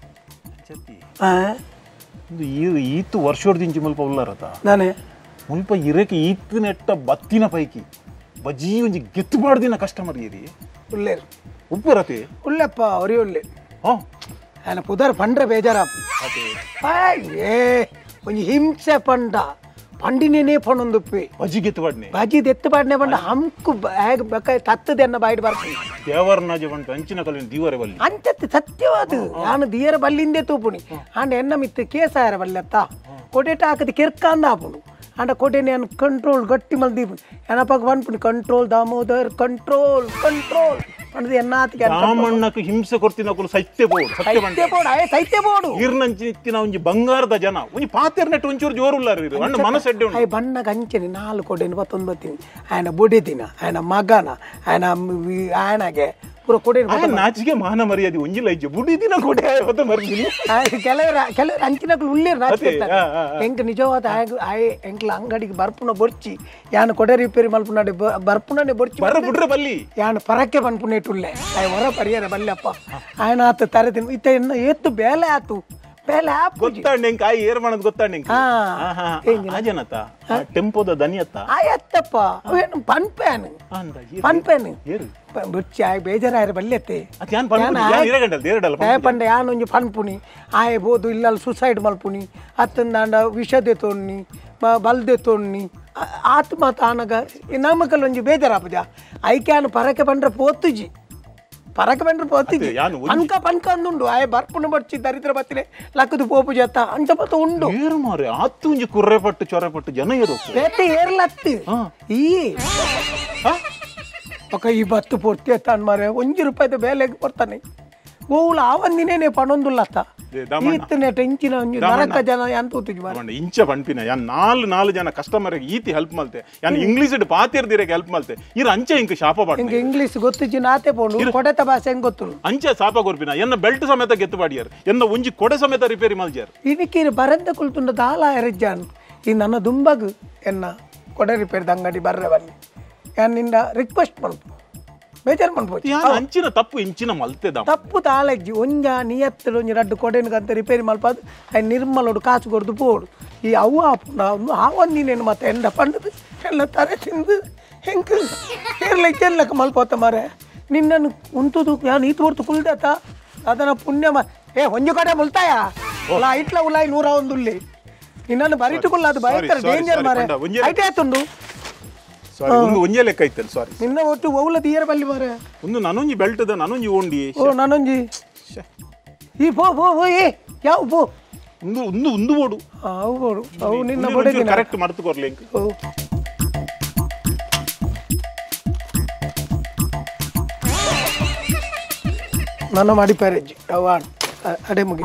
ಈತು ವರ್ಷೋರ್ದಿಂಚಿ ಮುಲ್ಪ ಉಳ್ಳಾರತ ನಾನೇ ಮುಲ್ಪ ಇರಕ್ಕೆ ಈತು ನೆಟ್ಟ ಬತ್ತಿನ ಪೈಕಿ ಬಜ್ಜಿ ಒಂಜಿ ಗೆತ್ತು ಬಾಡ್ದಿನ ಕಸ್ಟಮರ್ ಏರಿ ಉಳ್ಳೇರು ಉಪ್ಪರತೆ ಉಳ್ಳೆಪ್ಪ ಅವರಿ ಉಳ್ಳೆ ಹಾ ఆయన పుదర్ పండ్ర బేజారాపు ఏ కొంచెం హింస పండ పండినే పనుందుప్పి ಬಜ್ಜಿ ಗೆತ್ತು ಬಾಡ್ನೆ ಬಾಜಿ ದೆತ್ತು ಬಾಡ್ನೆ ಬಂಡ ಹಮ್ಕು ಹೇಗೆ ಬೇಕ ತತ್ತದೆನ್ನ ಬಯಟ ಬರ್ತೀನಿ ದೇವರನಾಜ ಬಂಟ ಅಂಚಿನ ಕಲಿನ ದೀವರೆ ಬಲ್ಲಿ ಅಂಚತ್ತೆ ಸತ್ಯವಾದ ನಾನು ದಿಯರ ಬಲ್ಲಿಂದೆ ತೂಪುಣಿ ಆಂಡ ಎನ್ನ ಮಿತ್ತು ಕೇಸಾಯರ ಬಲ್ಲತ್ತ ಕೊಡೆಟ ಹಾಕದ ಕೆರ್ಕಾಂದ ಆಪುಣು ಆಂಡ ಕೊಡೆ ನಾನು ಕಂಟ್ರೋಲ್ ಗಟ್ಟಿ ಮಲ್ ದೀಪು ಏನಪ್ಪ ಬಂದ್ಪುಣಿ ಕಂಟ್ರೋಲ್ ದಾಮೋದರ್ ಕಂಟ್ರೋಲ್ ಕಂಟ್ರೋಲ್ ಅನ್ನದು ಎನ್ನಾತಿಗೆ ರಾಮಣ್ಣಕ್ಕೆ ಹಿಂಸೆ ಕೊಡ್ತಿನ ಸತ್ಯ ಬೋಡು ಸತ್ಯ ಬಂಡ ಸತ್ಯ ಬೋಡು ಆಯ್ ಸತ್ಯ ಬೋಡು ಈರ್ನಂಚಿ ಇತ್ತಿನ ಒಂಜಿ ಬಂಗಾರದ ಜನ ಒಂಜಿ ಪಾತೆರ್ ನೆಟ್ಟು ಒಂಚೂರು ಜೋರುಲ್ಲಾರ ಇರು ಅಣ್ಣ ಮನಸ್ಸು ಎಡ್ಡೆ ಉಂಟು ಆಯ್ ಬಣ್ಣಗ ಅಂಚನೆ ನಾಲ್ಕು ಕೊಡೆನು ಬತ್ತೊಂದು ಬತ್ತೀನಿ ఆయన ಬುಡಿದಿನ ఆయన ಮಗನ ఆయన ఆయనಗೆ ಪೂರ ಕೊಡೆ ನಾಚಿಗೆ ಮಾನ ಮರ್ಯಾದೆ ಒಂಜಿಲ್ಲ ಇಜ್ಜೆ ಬುಡಿ ದಿನ ಕೊಡೆ ಹೊತ್ತ ಮರ್ದಿನಿ ಕೆಲವರ ಕೆಲವರು ಅಂಚಿನಕ್ಲು ಉಳ್ಳೇರು ನಾಚಿರ್ತಾರೆ ಎಂಕ್ ನಿಜವಾದ ಆಯ್ ಎಂಕ್ಲ ಅಂಗಡಿಗೆ ಬರ್ಪುನ ಬೊರ್ಚಿ ಯಾನು ಕೊಡೆ ರಿಪೇರಿ ಮಲ್ಪುನಾಡೆ ಬರ್ಪುನನೆ ಬೊರ್ಚಿ ಬರ ಬಿಡ್ರೆ ಬಲ್ಲಿ ಯಾನು ಪರಕ್ಕೆ ಬಂದ್ಪುನೇಟುಳ್ಳೆ ಆಯ್ ಹೊರ ಪರಿಹಾರ ಬಲ್ಲಪ್ಪ ఆయన ಆತ ತರದಿನ ಇತ್ತ ಎನ್ನ ಏತ್ತು ಬೇಲೆ ಆತು ಬೇಲೆ ಆಪು ಗೊತ್ತಾಂಡೆ ಎಂಕ ಆಯ್ ಏರ್ ಮಾಡೋದು ಗೊತ್ತಾಂಡೆ ಎಂಕ ಆಜನತ ಟೆಂಪೋದ ದನಿಯತ್ತ ಆಯತ್ತಪ್ಪ ಅವೇನು ಪನ್ಪೇನು ಪನ್ಪೇನು ಏರು ಬುಚ್ಚಿ ಆಯ್ ಬೇಜಾರಾಯರ ಬಲ್ಲೆತ್ತೆ ಅತ್ಯಾನ್ ಪನ್ಪುನಿ ಯಾನ್ ಇರಗಂಡಲ್ ದೇರಡಲ್ಲ ಆಯ ಪಂಡ ಯಾನೊಂಜಿ ಪನ್ಪುನಿ ಆಯ್ ಬೋದು ಇಲ್ಲಲ್ಲಿ ಸುಸೈಡ್ ಮಲ್ಪುನಿ ಅತ್ತಂದಾಂಡ ವಿಷದೆ ತೊಣ್ಣಿ ಬಲ್ದೆ ತೊಣ್ಣಿ ಆತ್ಮ ತಾನಗ ನಮಕಲ್ ಒಂಜಿ ಬೇಜಾರಾಪುಜ ಐಕ್ಯಾನು ಪರಕೆ ಪಂಡ್ರೆ ಪೋತುಜಿ ಪರಕೆ ಪಂಡ್ರೆ ಪೋತಿಜಿ ಪನ್ಕ ಪನ್ಕ ಅಂದುಂಡು ಆಯ್ ಬರ್ಪುನ ಬಡ್ಚಿ ದರಿದ್ರ ಬತ್ತಿಲೆ ಲಕ್ಕದು ಪೋಪು ಜತ್ತ ಅಂಚ ಪತ್ತ ಉಂಡು ಏರು ಮಾರೆ ಆತು ಒಂಜಿ ಕುರ್ರೆ ಪಟ್ಟು ಚೊರೆ ಪಟ್ಟು ಜನ ಏರು ಬೇತೆ ಏರ್ಲತ್ತು ಈ ఒక ఈ బత్తు పొడితే ఎత్తాను మరి ಒಂಜಿ ರೂಪಾಯಿದ ಬೇಲೆಗೆ ಕೊಡ್ತಾನೆ ಗೋವುಲ ಆವಂದಿನೇ ಪಣೊಂದುಲ್ಲತ್ತ ಈತನೆ ಟೆಂಚಿನ ಒಂಜಿ ನರಕ ಜನ ಎಂತ ಕೂತಿಜಿ ಮಾರ ಇಂಚ ಪಂಪಿನ ಯಾನ್ ನಾಲ್ ನಾಲ್ ಜನ ಕಸ್ಟಮರ್ ಈತಿ ಹೆಲ್ಪ್ ಮಲ್ತೆ ಯಾನ್ ಇಂಗ್ಲಿಷ್ ಪಾತಿರ್ದಿರಕ್ಕೆ ಹೆಲ್ಪ್ ಮಲ್ತೆ ಇರ ಅಂಚೆ ಇಂಕ ಶಾಪ ಬಾಡ ಇಂಕ ಇಂಗ್ಲಿಷ್ ಗೊತ್ತಿಜಿ ನಾತೆ ಪೋಂಡು ಕೊಡೆತ ಭಾಷೆ ಹೆಂಗ್ ಗೊತ್ತು ಅಂಚೆ ಸಾಪ ಕೊರ್ಪಿನ ಎನ್ನ ಬೆಲ್ಟ್ ಸಮೇತ ಗೆತ್ತು ಬಾಡಿಯಾರ ಎನ್ನ ಒಂಜಿ ಕೊಡೆ ಸಮೇತ ರಿಪೇರಿ ಮಲ್ಜಾರ ಇದಕ್ಕೆ ಬರಂದ ಕುಲ್ತುಂಡ ದಾಲ ಎರಜ್ಜಾನ್ ಈ ನನ್ನ ದುಂಬಗ್ ಎನ್ನ ಕೊಡೆ ರಿಪೇರಿದ ಅಂಗಡಿ ಬರ್ರೆ ಬನ್ನಿ ಯಾನ್ ನಿಂದ ರಿಕ್ವೆಸ್ಟ್ ಮಾಡ್ತು ಬೇಜಾರು ಮಾಡ್ಬೋದು ಅಂಚಿನ ತಪ್ಪು ಇಂಚಿನ ಮಲ್ತೆದ ತಪ್ಪು ತಾಳಜ್ಜಿ ಒಂಜ ನಿಯತ್ತಲು ಒಂಜಿ ರಡ್ಡು ಕೊಡೆನ್ಗಂತ ರಿಪೇರಿ ಮಲ್ಪದು ಅಯ್ಯ ನಿರ್ಮಲೋಡು ಕಾಸು ಕೊಡ್ದು ಪೋಡು ಈ ಅವ್ವ ಅಪ್ಪನ ಒಂದು ಆ ಒಂದಿನೇನು ಮತ್ತೆ ಎಂಡ ಪಂಡದು ಎಲ್ಲ ತರೆ ತಿಂದು ಹೆಂಗೆ ಕೇರಳ ಚೆಲ್ಲಕ್ಕೆ ಮಲ್ಪೋತ ಮಾರೆ ನಿನ್ನನ್ನು ಉಂಟುದು ಯಾನು ಈತು ಹೊರ್ತು ಕುಲ್ದತ ಅದನ್ನ ಪುಣ್ಯ ಮ ಏ ಒಂಜು ಕಡೆ ಮುಲ್ತಾಯ ಉಲಾ ಇಟ್ಲ ಉಲಾಯಿ ನೂರ ಒಂದುಲ್ಲಿ ನಿನ್ನನ್ನು ಬರಿಟುಕೊಳ್ಳ ಅದು ಭಯಂಕರ ಡೇಂಜರ್ ಮಾರೆ ಐಟೆ ಆಯ್ತುಂಡು ಸಾರಿ ಒಂದು ಒಂಜೆ ಲೆಕ್ಕ ಐತಲ್ಲ ಸಾರಿ ನಿನ್ನ ಒಟ್ಟು ಓವುಲ ತೀರ ಬಲ್ಲಿ ಮಾರೆ ಒಂದು ನಾನೊಂಜಿ ಬೆಲ್ಟ್ ಅದ ನಾನೊಂಜಿ ಓಂಡಿ ಓ ನಾನೊಂಜಿ ಈ ಪೋ ಪೋ ಪೋ ಏ ಯಾವ ಪೋ ಒಂದು ಒಂದು ಒಂದು ಬೋಡು ಅವು ಬೋಡು ಅವು ನಿನ್ನ ಬೊಡೆದಿನ ಕರೆಕ್ಟ್ ಮರ್ತು ಕೊರ್ಲಿ ಓ ನನ್ನ ಮಾಡಿ ಪ್ಯಾರೇಜ್ ಅವ ಅಡೆ ಮುಗಿ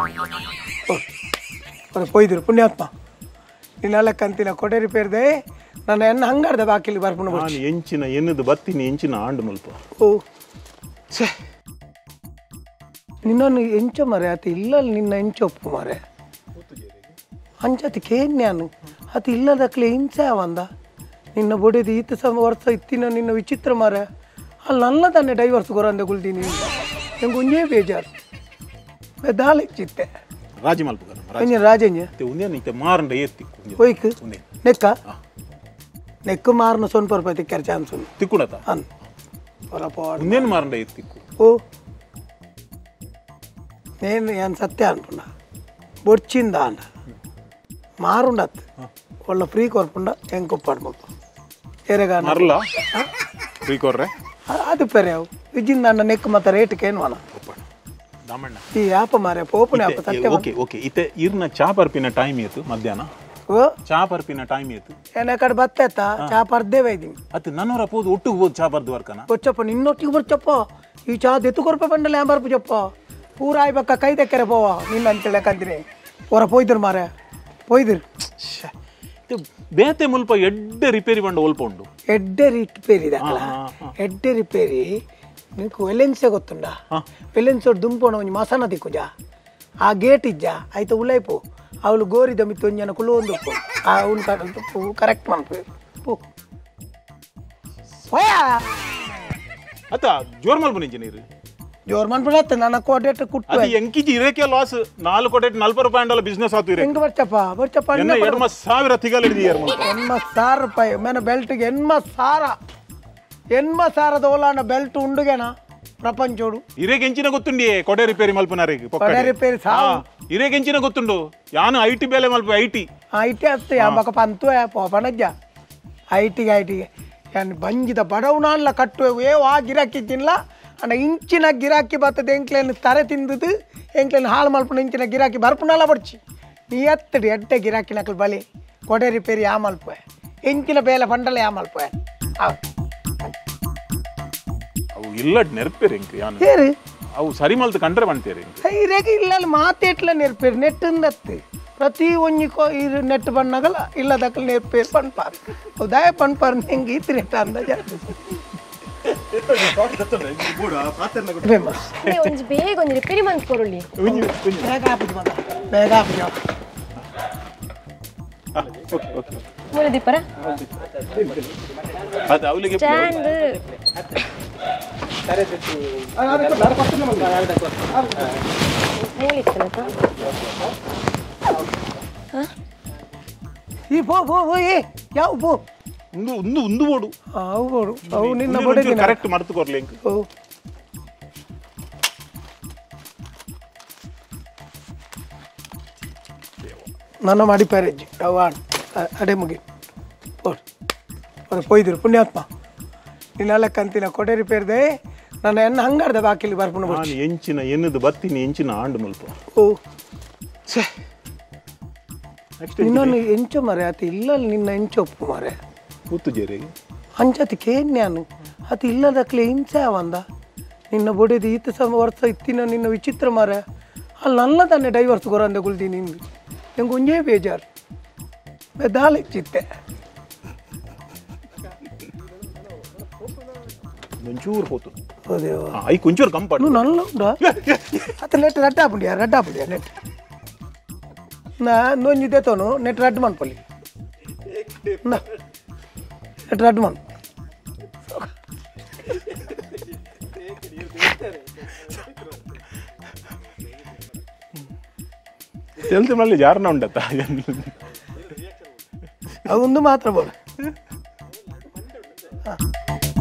ಪೊಯ್ದಿರು ಪುಣ್ಯಾತ್ಮ ನಿನ್ನೆಲ್ಲ ಕಂತಿನ ಕೊಡೆ ರಿಪೇರ್ದೆ ನನ್ನ ಎನ್ನ ಹಂಗಾರ್ದ ಬಾಕಿಲಿ ಬರ್ಪುಣ ನಾನು ಎಂಚಿನ ಎನ್ನದು ಬತ್ತೀನಿ ಎಂಚಿನ ಆಂಡು ಮುಲ್ಪ ಓ ಛೇ ನಿನ್ನನ್ನು ಎಂಚ ಮರೆ ಆತ ಇಲ್ಲ ನಿನ್ನ ಎಂಚೊಪ್ಪು ಮರೆ ಅಂಚತಿ ಕೇನ್ಯಾನು ಆತ ಇಲ್ಲದಕ್ಲೆ ಹಿಂಸೆ ಅವಂದ ನಿನ್ನ ಬೊಡೆದು ಈತ ಸಮ ವರ್ಷ ಇತ್ತಿನ ನಿನ್ನ ವಿಚಿತ್ರ ಮರೆ ಅಲ್ಲಿ ನನ್ನ ತಾನೆ ಡೈವರ್ಸ್ ಗೊರಂದೆ ಗುಲ್ದೀನಿ ನಂಗೆ ಒಂದೇ ಬೇಜಾರು ಬೆದಾಲೆ ಚಿತ್ತೆ ರಾಜಿ ಮಲ್ಪ ಒಂಜ ರಾಜಂಜ ಉಂದೇ ನಿಂತೆ ಮಾರಂಡ ಏತ್ತಿ ಒಯ್ಕ್ ನೆಕ್ಕ ನೆಕ್ಕ ಮಾರನ ಸೊನ್ಪ ರೂಪಾಯಿ ತಿಕ್ಕಾರ ಚಾನ್ಸ್ ಉಂಟು ತಿಕ್ಕುಡತ ಅನ್ ಹೊರಪ ಉಂದೇನು ಮಾರಂಡ ಏತ್ತಿಕ್ಕು ಓ నేను నేను సత్య అంటున్నా బొచ్చిందా అంట మారుండత్ వాళ్ళ ఫ్రీ కొరపుండ ఎంకొప్పాడు మొత్తం ఎరగా మరలా ఫ్రీ కొర్రే అది పెరేవు విజిందన్న నెక్కు మత రేటుకేను అన్న దామಣ್ಣ ఈ యాప మారే పోపుని యాప సత్య ఓకే ఓకే ఇతే ఇర్న చా పర్పిన టైం ఏತು మధ్ಯಾಹ್ನ ఓ ಚಾ ಪರ್ಪಿನ ಟೈಮ್ ಏತು ಏನಕಡೆ ಬತ್ತೆತ್ತ ಚಾ ಪರ್ದೇ ವೈದಿ ಅತ್ ನನ್ನವರ ಪೋದು ಒಟ್ಟು ಹೋದ್ ಚಾ ಪರ್ದು ವರ್ಕನ వచ్చప్ప నిన్నొట్టికి వచ్చప్ప ఈ చా దెత్తు కొరప పండలే అంబర్పు చెప్ప ಪೂರಾ ಇವಾಗ ಕೈ ತೆಕ್ಕರೆ ಪೋವ ನಿನ್ನ ಅಂತೇಳಿ ಕಂತೀನಿ ಹೊರ ಪೋಯ್ದಿರು ಮಾರೆ ಪೋಯ್ದಿರು ಬೇತೆ ಮುಲ್ಪ ಎಡ್ಡೆ ರಿಪೇರಿ ಬಂಡ ಒಲ್ಪ ಉಂಡು ಎಡ್ಡೆ ರಿಪೇರಿ ದಕ್ಕಲ ಎಡ್ಡೆ ರಿಪೇರಿ నీకు వెలెన్సే గొత్తుండా వెలెన్సోడు దుంపోన ಒಂಜಿ ಮಸನ ದಿಕ್ಕುಜ ಆ ಗೇಟ್ ಇಜ್ಜ ಆಯ್ತು ಉಳೈಪು ಅವಳು ಗೋರಿದ ಮಿತ್ತು ಒಂಜನ ಕುಲು ಒಂದು ಆ ಅವನು ಕರೆಕ್ಟ್ ಮಾಡ್ಬೇಕು ಪೋ ಅತ್ತ ಜೋರ್ ಮಲ್ಪ ಇಂಜಿನಿಯರ್ ಜೋರ್ ಮಾಡ್ಬಿಡತ್ತೆ ನನ್ನ ಕೋಟೆಟ್ ಕುಟ್ಟು ಅದು ಎಂಕಿಜಿ ಇರೇಕೆ ಲಾಸ್ ನಾಲ್ಕು ಕೋಟೆಟ್ ನಲ್ವತ್ತು ರೂಪಾಯಿ ಅಂಡಲ್ಲ ಬಿಸ್ನೆಸ್ ಆತು ಇರೇ ಹೆಂಗ ಬರ್ಚಪ್ಪ ಬರ್ಚಪ್ಪ ಎಣ್ಮ ಸಾವಿರ ತಿಗಲ್ ಹಿಡಿದಿಯಾರ ಎಣ್ಮ ಸಾವಿರ ರೂಪಾಯಿ ಮೇನ ಬೆಲ್ಟ್ಗೆ ಎಣ್ಮ ಸಾರ ಎಣ್ಮ ಸಾರದ ಓಲಾನ ಬೆಲ್ಟ್ ಉಂಡುಗೆನಾ ಪ್ರಪಂಚೋಡು ಇರೇಗೆ ಎಂಚಿನ ಗೊತ್ತುಂಡಿ ಕೊಡೆ ರಿಪೇರಿ ಮಲ್ಪನಾರಿಗೆ ಕೊಡೆ ರಿಪೇರಿ ಸಾವು ಇರೇಗೆ ಎಂಚಿನ ಗೊತ್ತುಂಡು ಯಾನು ಐ ಟಿ ಬೇಲೆ ಮಲ್ಪ ಐ ಟಿ ಐ ಟಿ ಅತ್ತು ಯಾಬಕ ಪಂತು ಪೋಪನಜ್ಜ ಐ ಟಿಗೆ ಐ ಟಿಗೆ ಯಾನ್ ಬಂಜಿದ ಬಡವನಾನ್ಲ ಕಟ್ಟುವೆ ಏ ಆ ಗಿರಾಕಿ ತಿನ್ಲ ಅಣ್ಣ ಇಂಚಿನ ಗಿರಾಕಿ ಬರ್ತದೆ ಎಂಕ್ಲೇನು ತರೆ ತಿಂದದು ಎಂಕ್ಲೇನು ಹಾಳು ಮಲ್ಪನ ಇಂಚಿನ ಗಿರಾಕಿ ಬರ್ಪುನಲ್ಲ ಬಡ್ಚಿ ನೀ ಎತ್ತಡಿ ಎಡ್ಡೆ ಗಿರಾಕಿ ನಕಲ್ ಬಲಿ ಕೊಡೆ ರಿಪೇರಿ ಆ ಮಲ್ಪ ಎಂಚಿನ ಬೇಲೆ ಪಂಡಲ ಯಾ ಮಲ್ಪ ಅವು ಇಲ್ಲ ನೆರ್ಪೇರಿ ಎಂಕ್ ಯಾನು ಸೇರಿ ಅವು ಸರಿ ಮಲ್ತು ಕಂಡ್ರೆ ಬಂತೇರಿ ಸೈರೇಗ ಇಲ್ಲ ಮಾತೇಟ್ಲ ನೆರ್ಪೇರಿ ನೆಟ್ಟಂದತ್ತೆ ಪ್ರತಿ ಒಂಜಿ ಕೋ ಇದು ನೆಟ್ ಬಣ್ಣಗಲ ಇಲ್ಲದಕ್ಕಲ್ ನೆರ್ಪೇರಿ ಪಣ್ಪಾರ್ ಹೌದಾಯ ಪಣ್ಪಾರ್ ಹೆಂಗೆ ಇತ್ತು ನೆಟ್ಟ ಅಂದಾಜ ಫೇಮಸ್ ಒಂಜಿ ಬೇಗ ಒಂಜಿ ರಿಪೇರಿ ಮಂತ್ ಕೊರೊಳ್ಳಿ ಬೇಗ ಆಪುಜಿ ಮಗ ಬೇಗ ಆಪುಜಿ ಮೂಲ ದೀಪರ ಅದು ಅವಳಿಗೆ ಸ್ಟ್ಯಾಂಡ್ ಮೂಲಿತ್ತನಕ ಈ ಪೋ ಪೋ ಪೋ ಏ ಯಾವ ಪೋ ಒಂದು ಒಂದು ಒಂದು ಬೋಡು ಅವು ಬೋಡು ಅವು ನಿನ್ನ ಬೊಡೆದಿನ ಕರೆಕ್ಟ್ ಮರ್ತು ಕೊರ್ಲಿ ಎಂಕ್ ಓ ನನ್ನ ಮಾಡಿ ಪ್ಯಾರೇಜ್ ಅವ ಅಡೆ ಮುಗಿ ಹೊರ ಪೊಯ್ದಿರು ಪುಣ್ಯಾತ್ಮ ನಿನ್ನೆಲ್ಲ ಕಂತಿನ ಕೊಡೆ ರಿಪೇರ್ದೆ ನನ್ನ ಎನ್ನ ಹಂಗಾರ್ದ ಬಾಕಿಲಿ ಬರ್ಪುಣ ನಾನು ಎಂಚಿನ ಎನ್ನದು ಬತ್ತೀನಿ ಎಂಚಿನ ಆಂಡು ಮುಲ್ಪ ಓ ಛೇ ನಿನ್ನನ್ನು ಎಂಚ ಮರೆ ಆತ ಇಲ್ಲ ನಿನ್ನ ಎಂಚೊಪ್ಪು ಮರೆ ಕೂತು ಜೇರಿಗೆ ಅಂಚತಿ ಕೇನ್ಯಾನು ಆತ ಇಲ್ಲದಕ್ಲೆ ಹಿಂಸೆ ಅವಂದ ನಿನ್ನ ಬೊಡೆದು ಈತ ಸಮ ವರ್ಷ ಇತ್ತಿನ ನಿನ್ನ ವಿಚಿತ್ರ ಮರೆ ಅಲ್ಲಿ ನನ್ನ ತಾನೆ ಡೈವರ್ಸ್ ಗೊರಂದೆ ಗುಲ್ದೀನಿ ನಂಗೆ ಒಂದೇ ಬೇಜಾರು ಬೆದಾಲೆ ಚಿತ್ತೆ ಒಂಚೂರು ಹೋತು ಅದೇವ ಐ ಕೊಂಚೂರು ಕಂಪಾಡು నువ్వు నల్ల ఉండా అత నెట్ రట్టాపుండియా రట్టాపుండియా నెట్ నా నొంజి దేతోను నెట్ రడ్డమన్ పల్లి నా నెట్ రడ్డమన్ తెలిసి మళ్ళీ జారణ ఉండತ್ತ అది ఉంది మాత్రం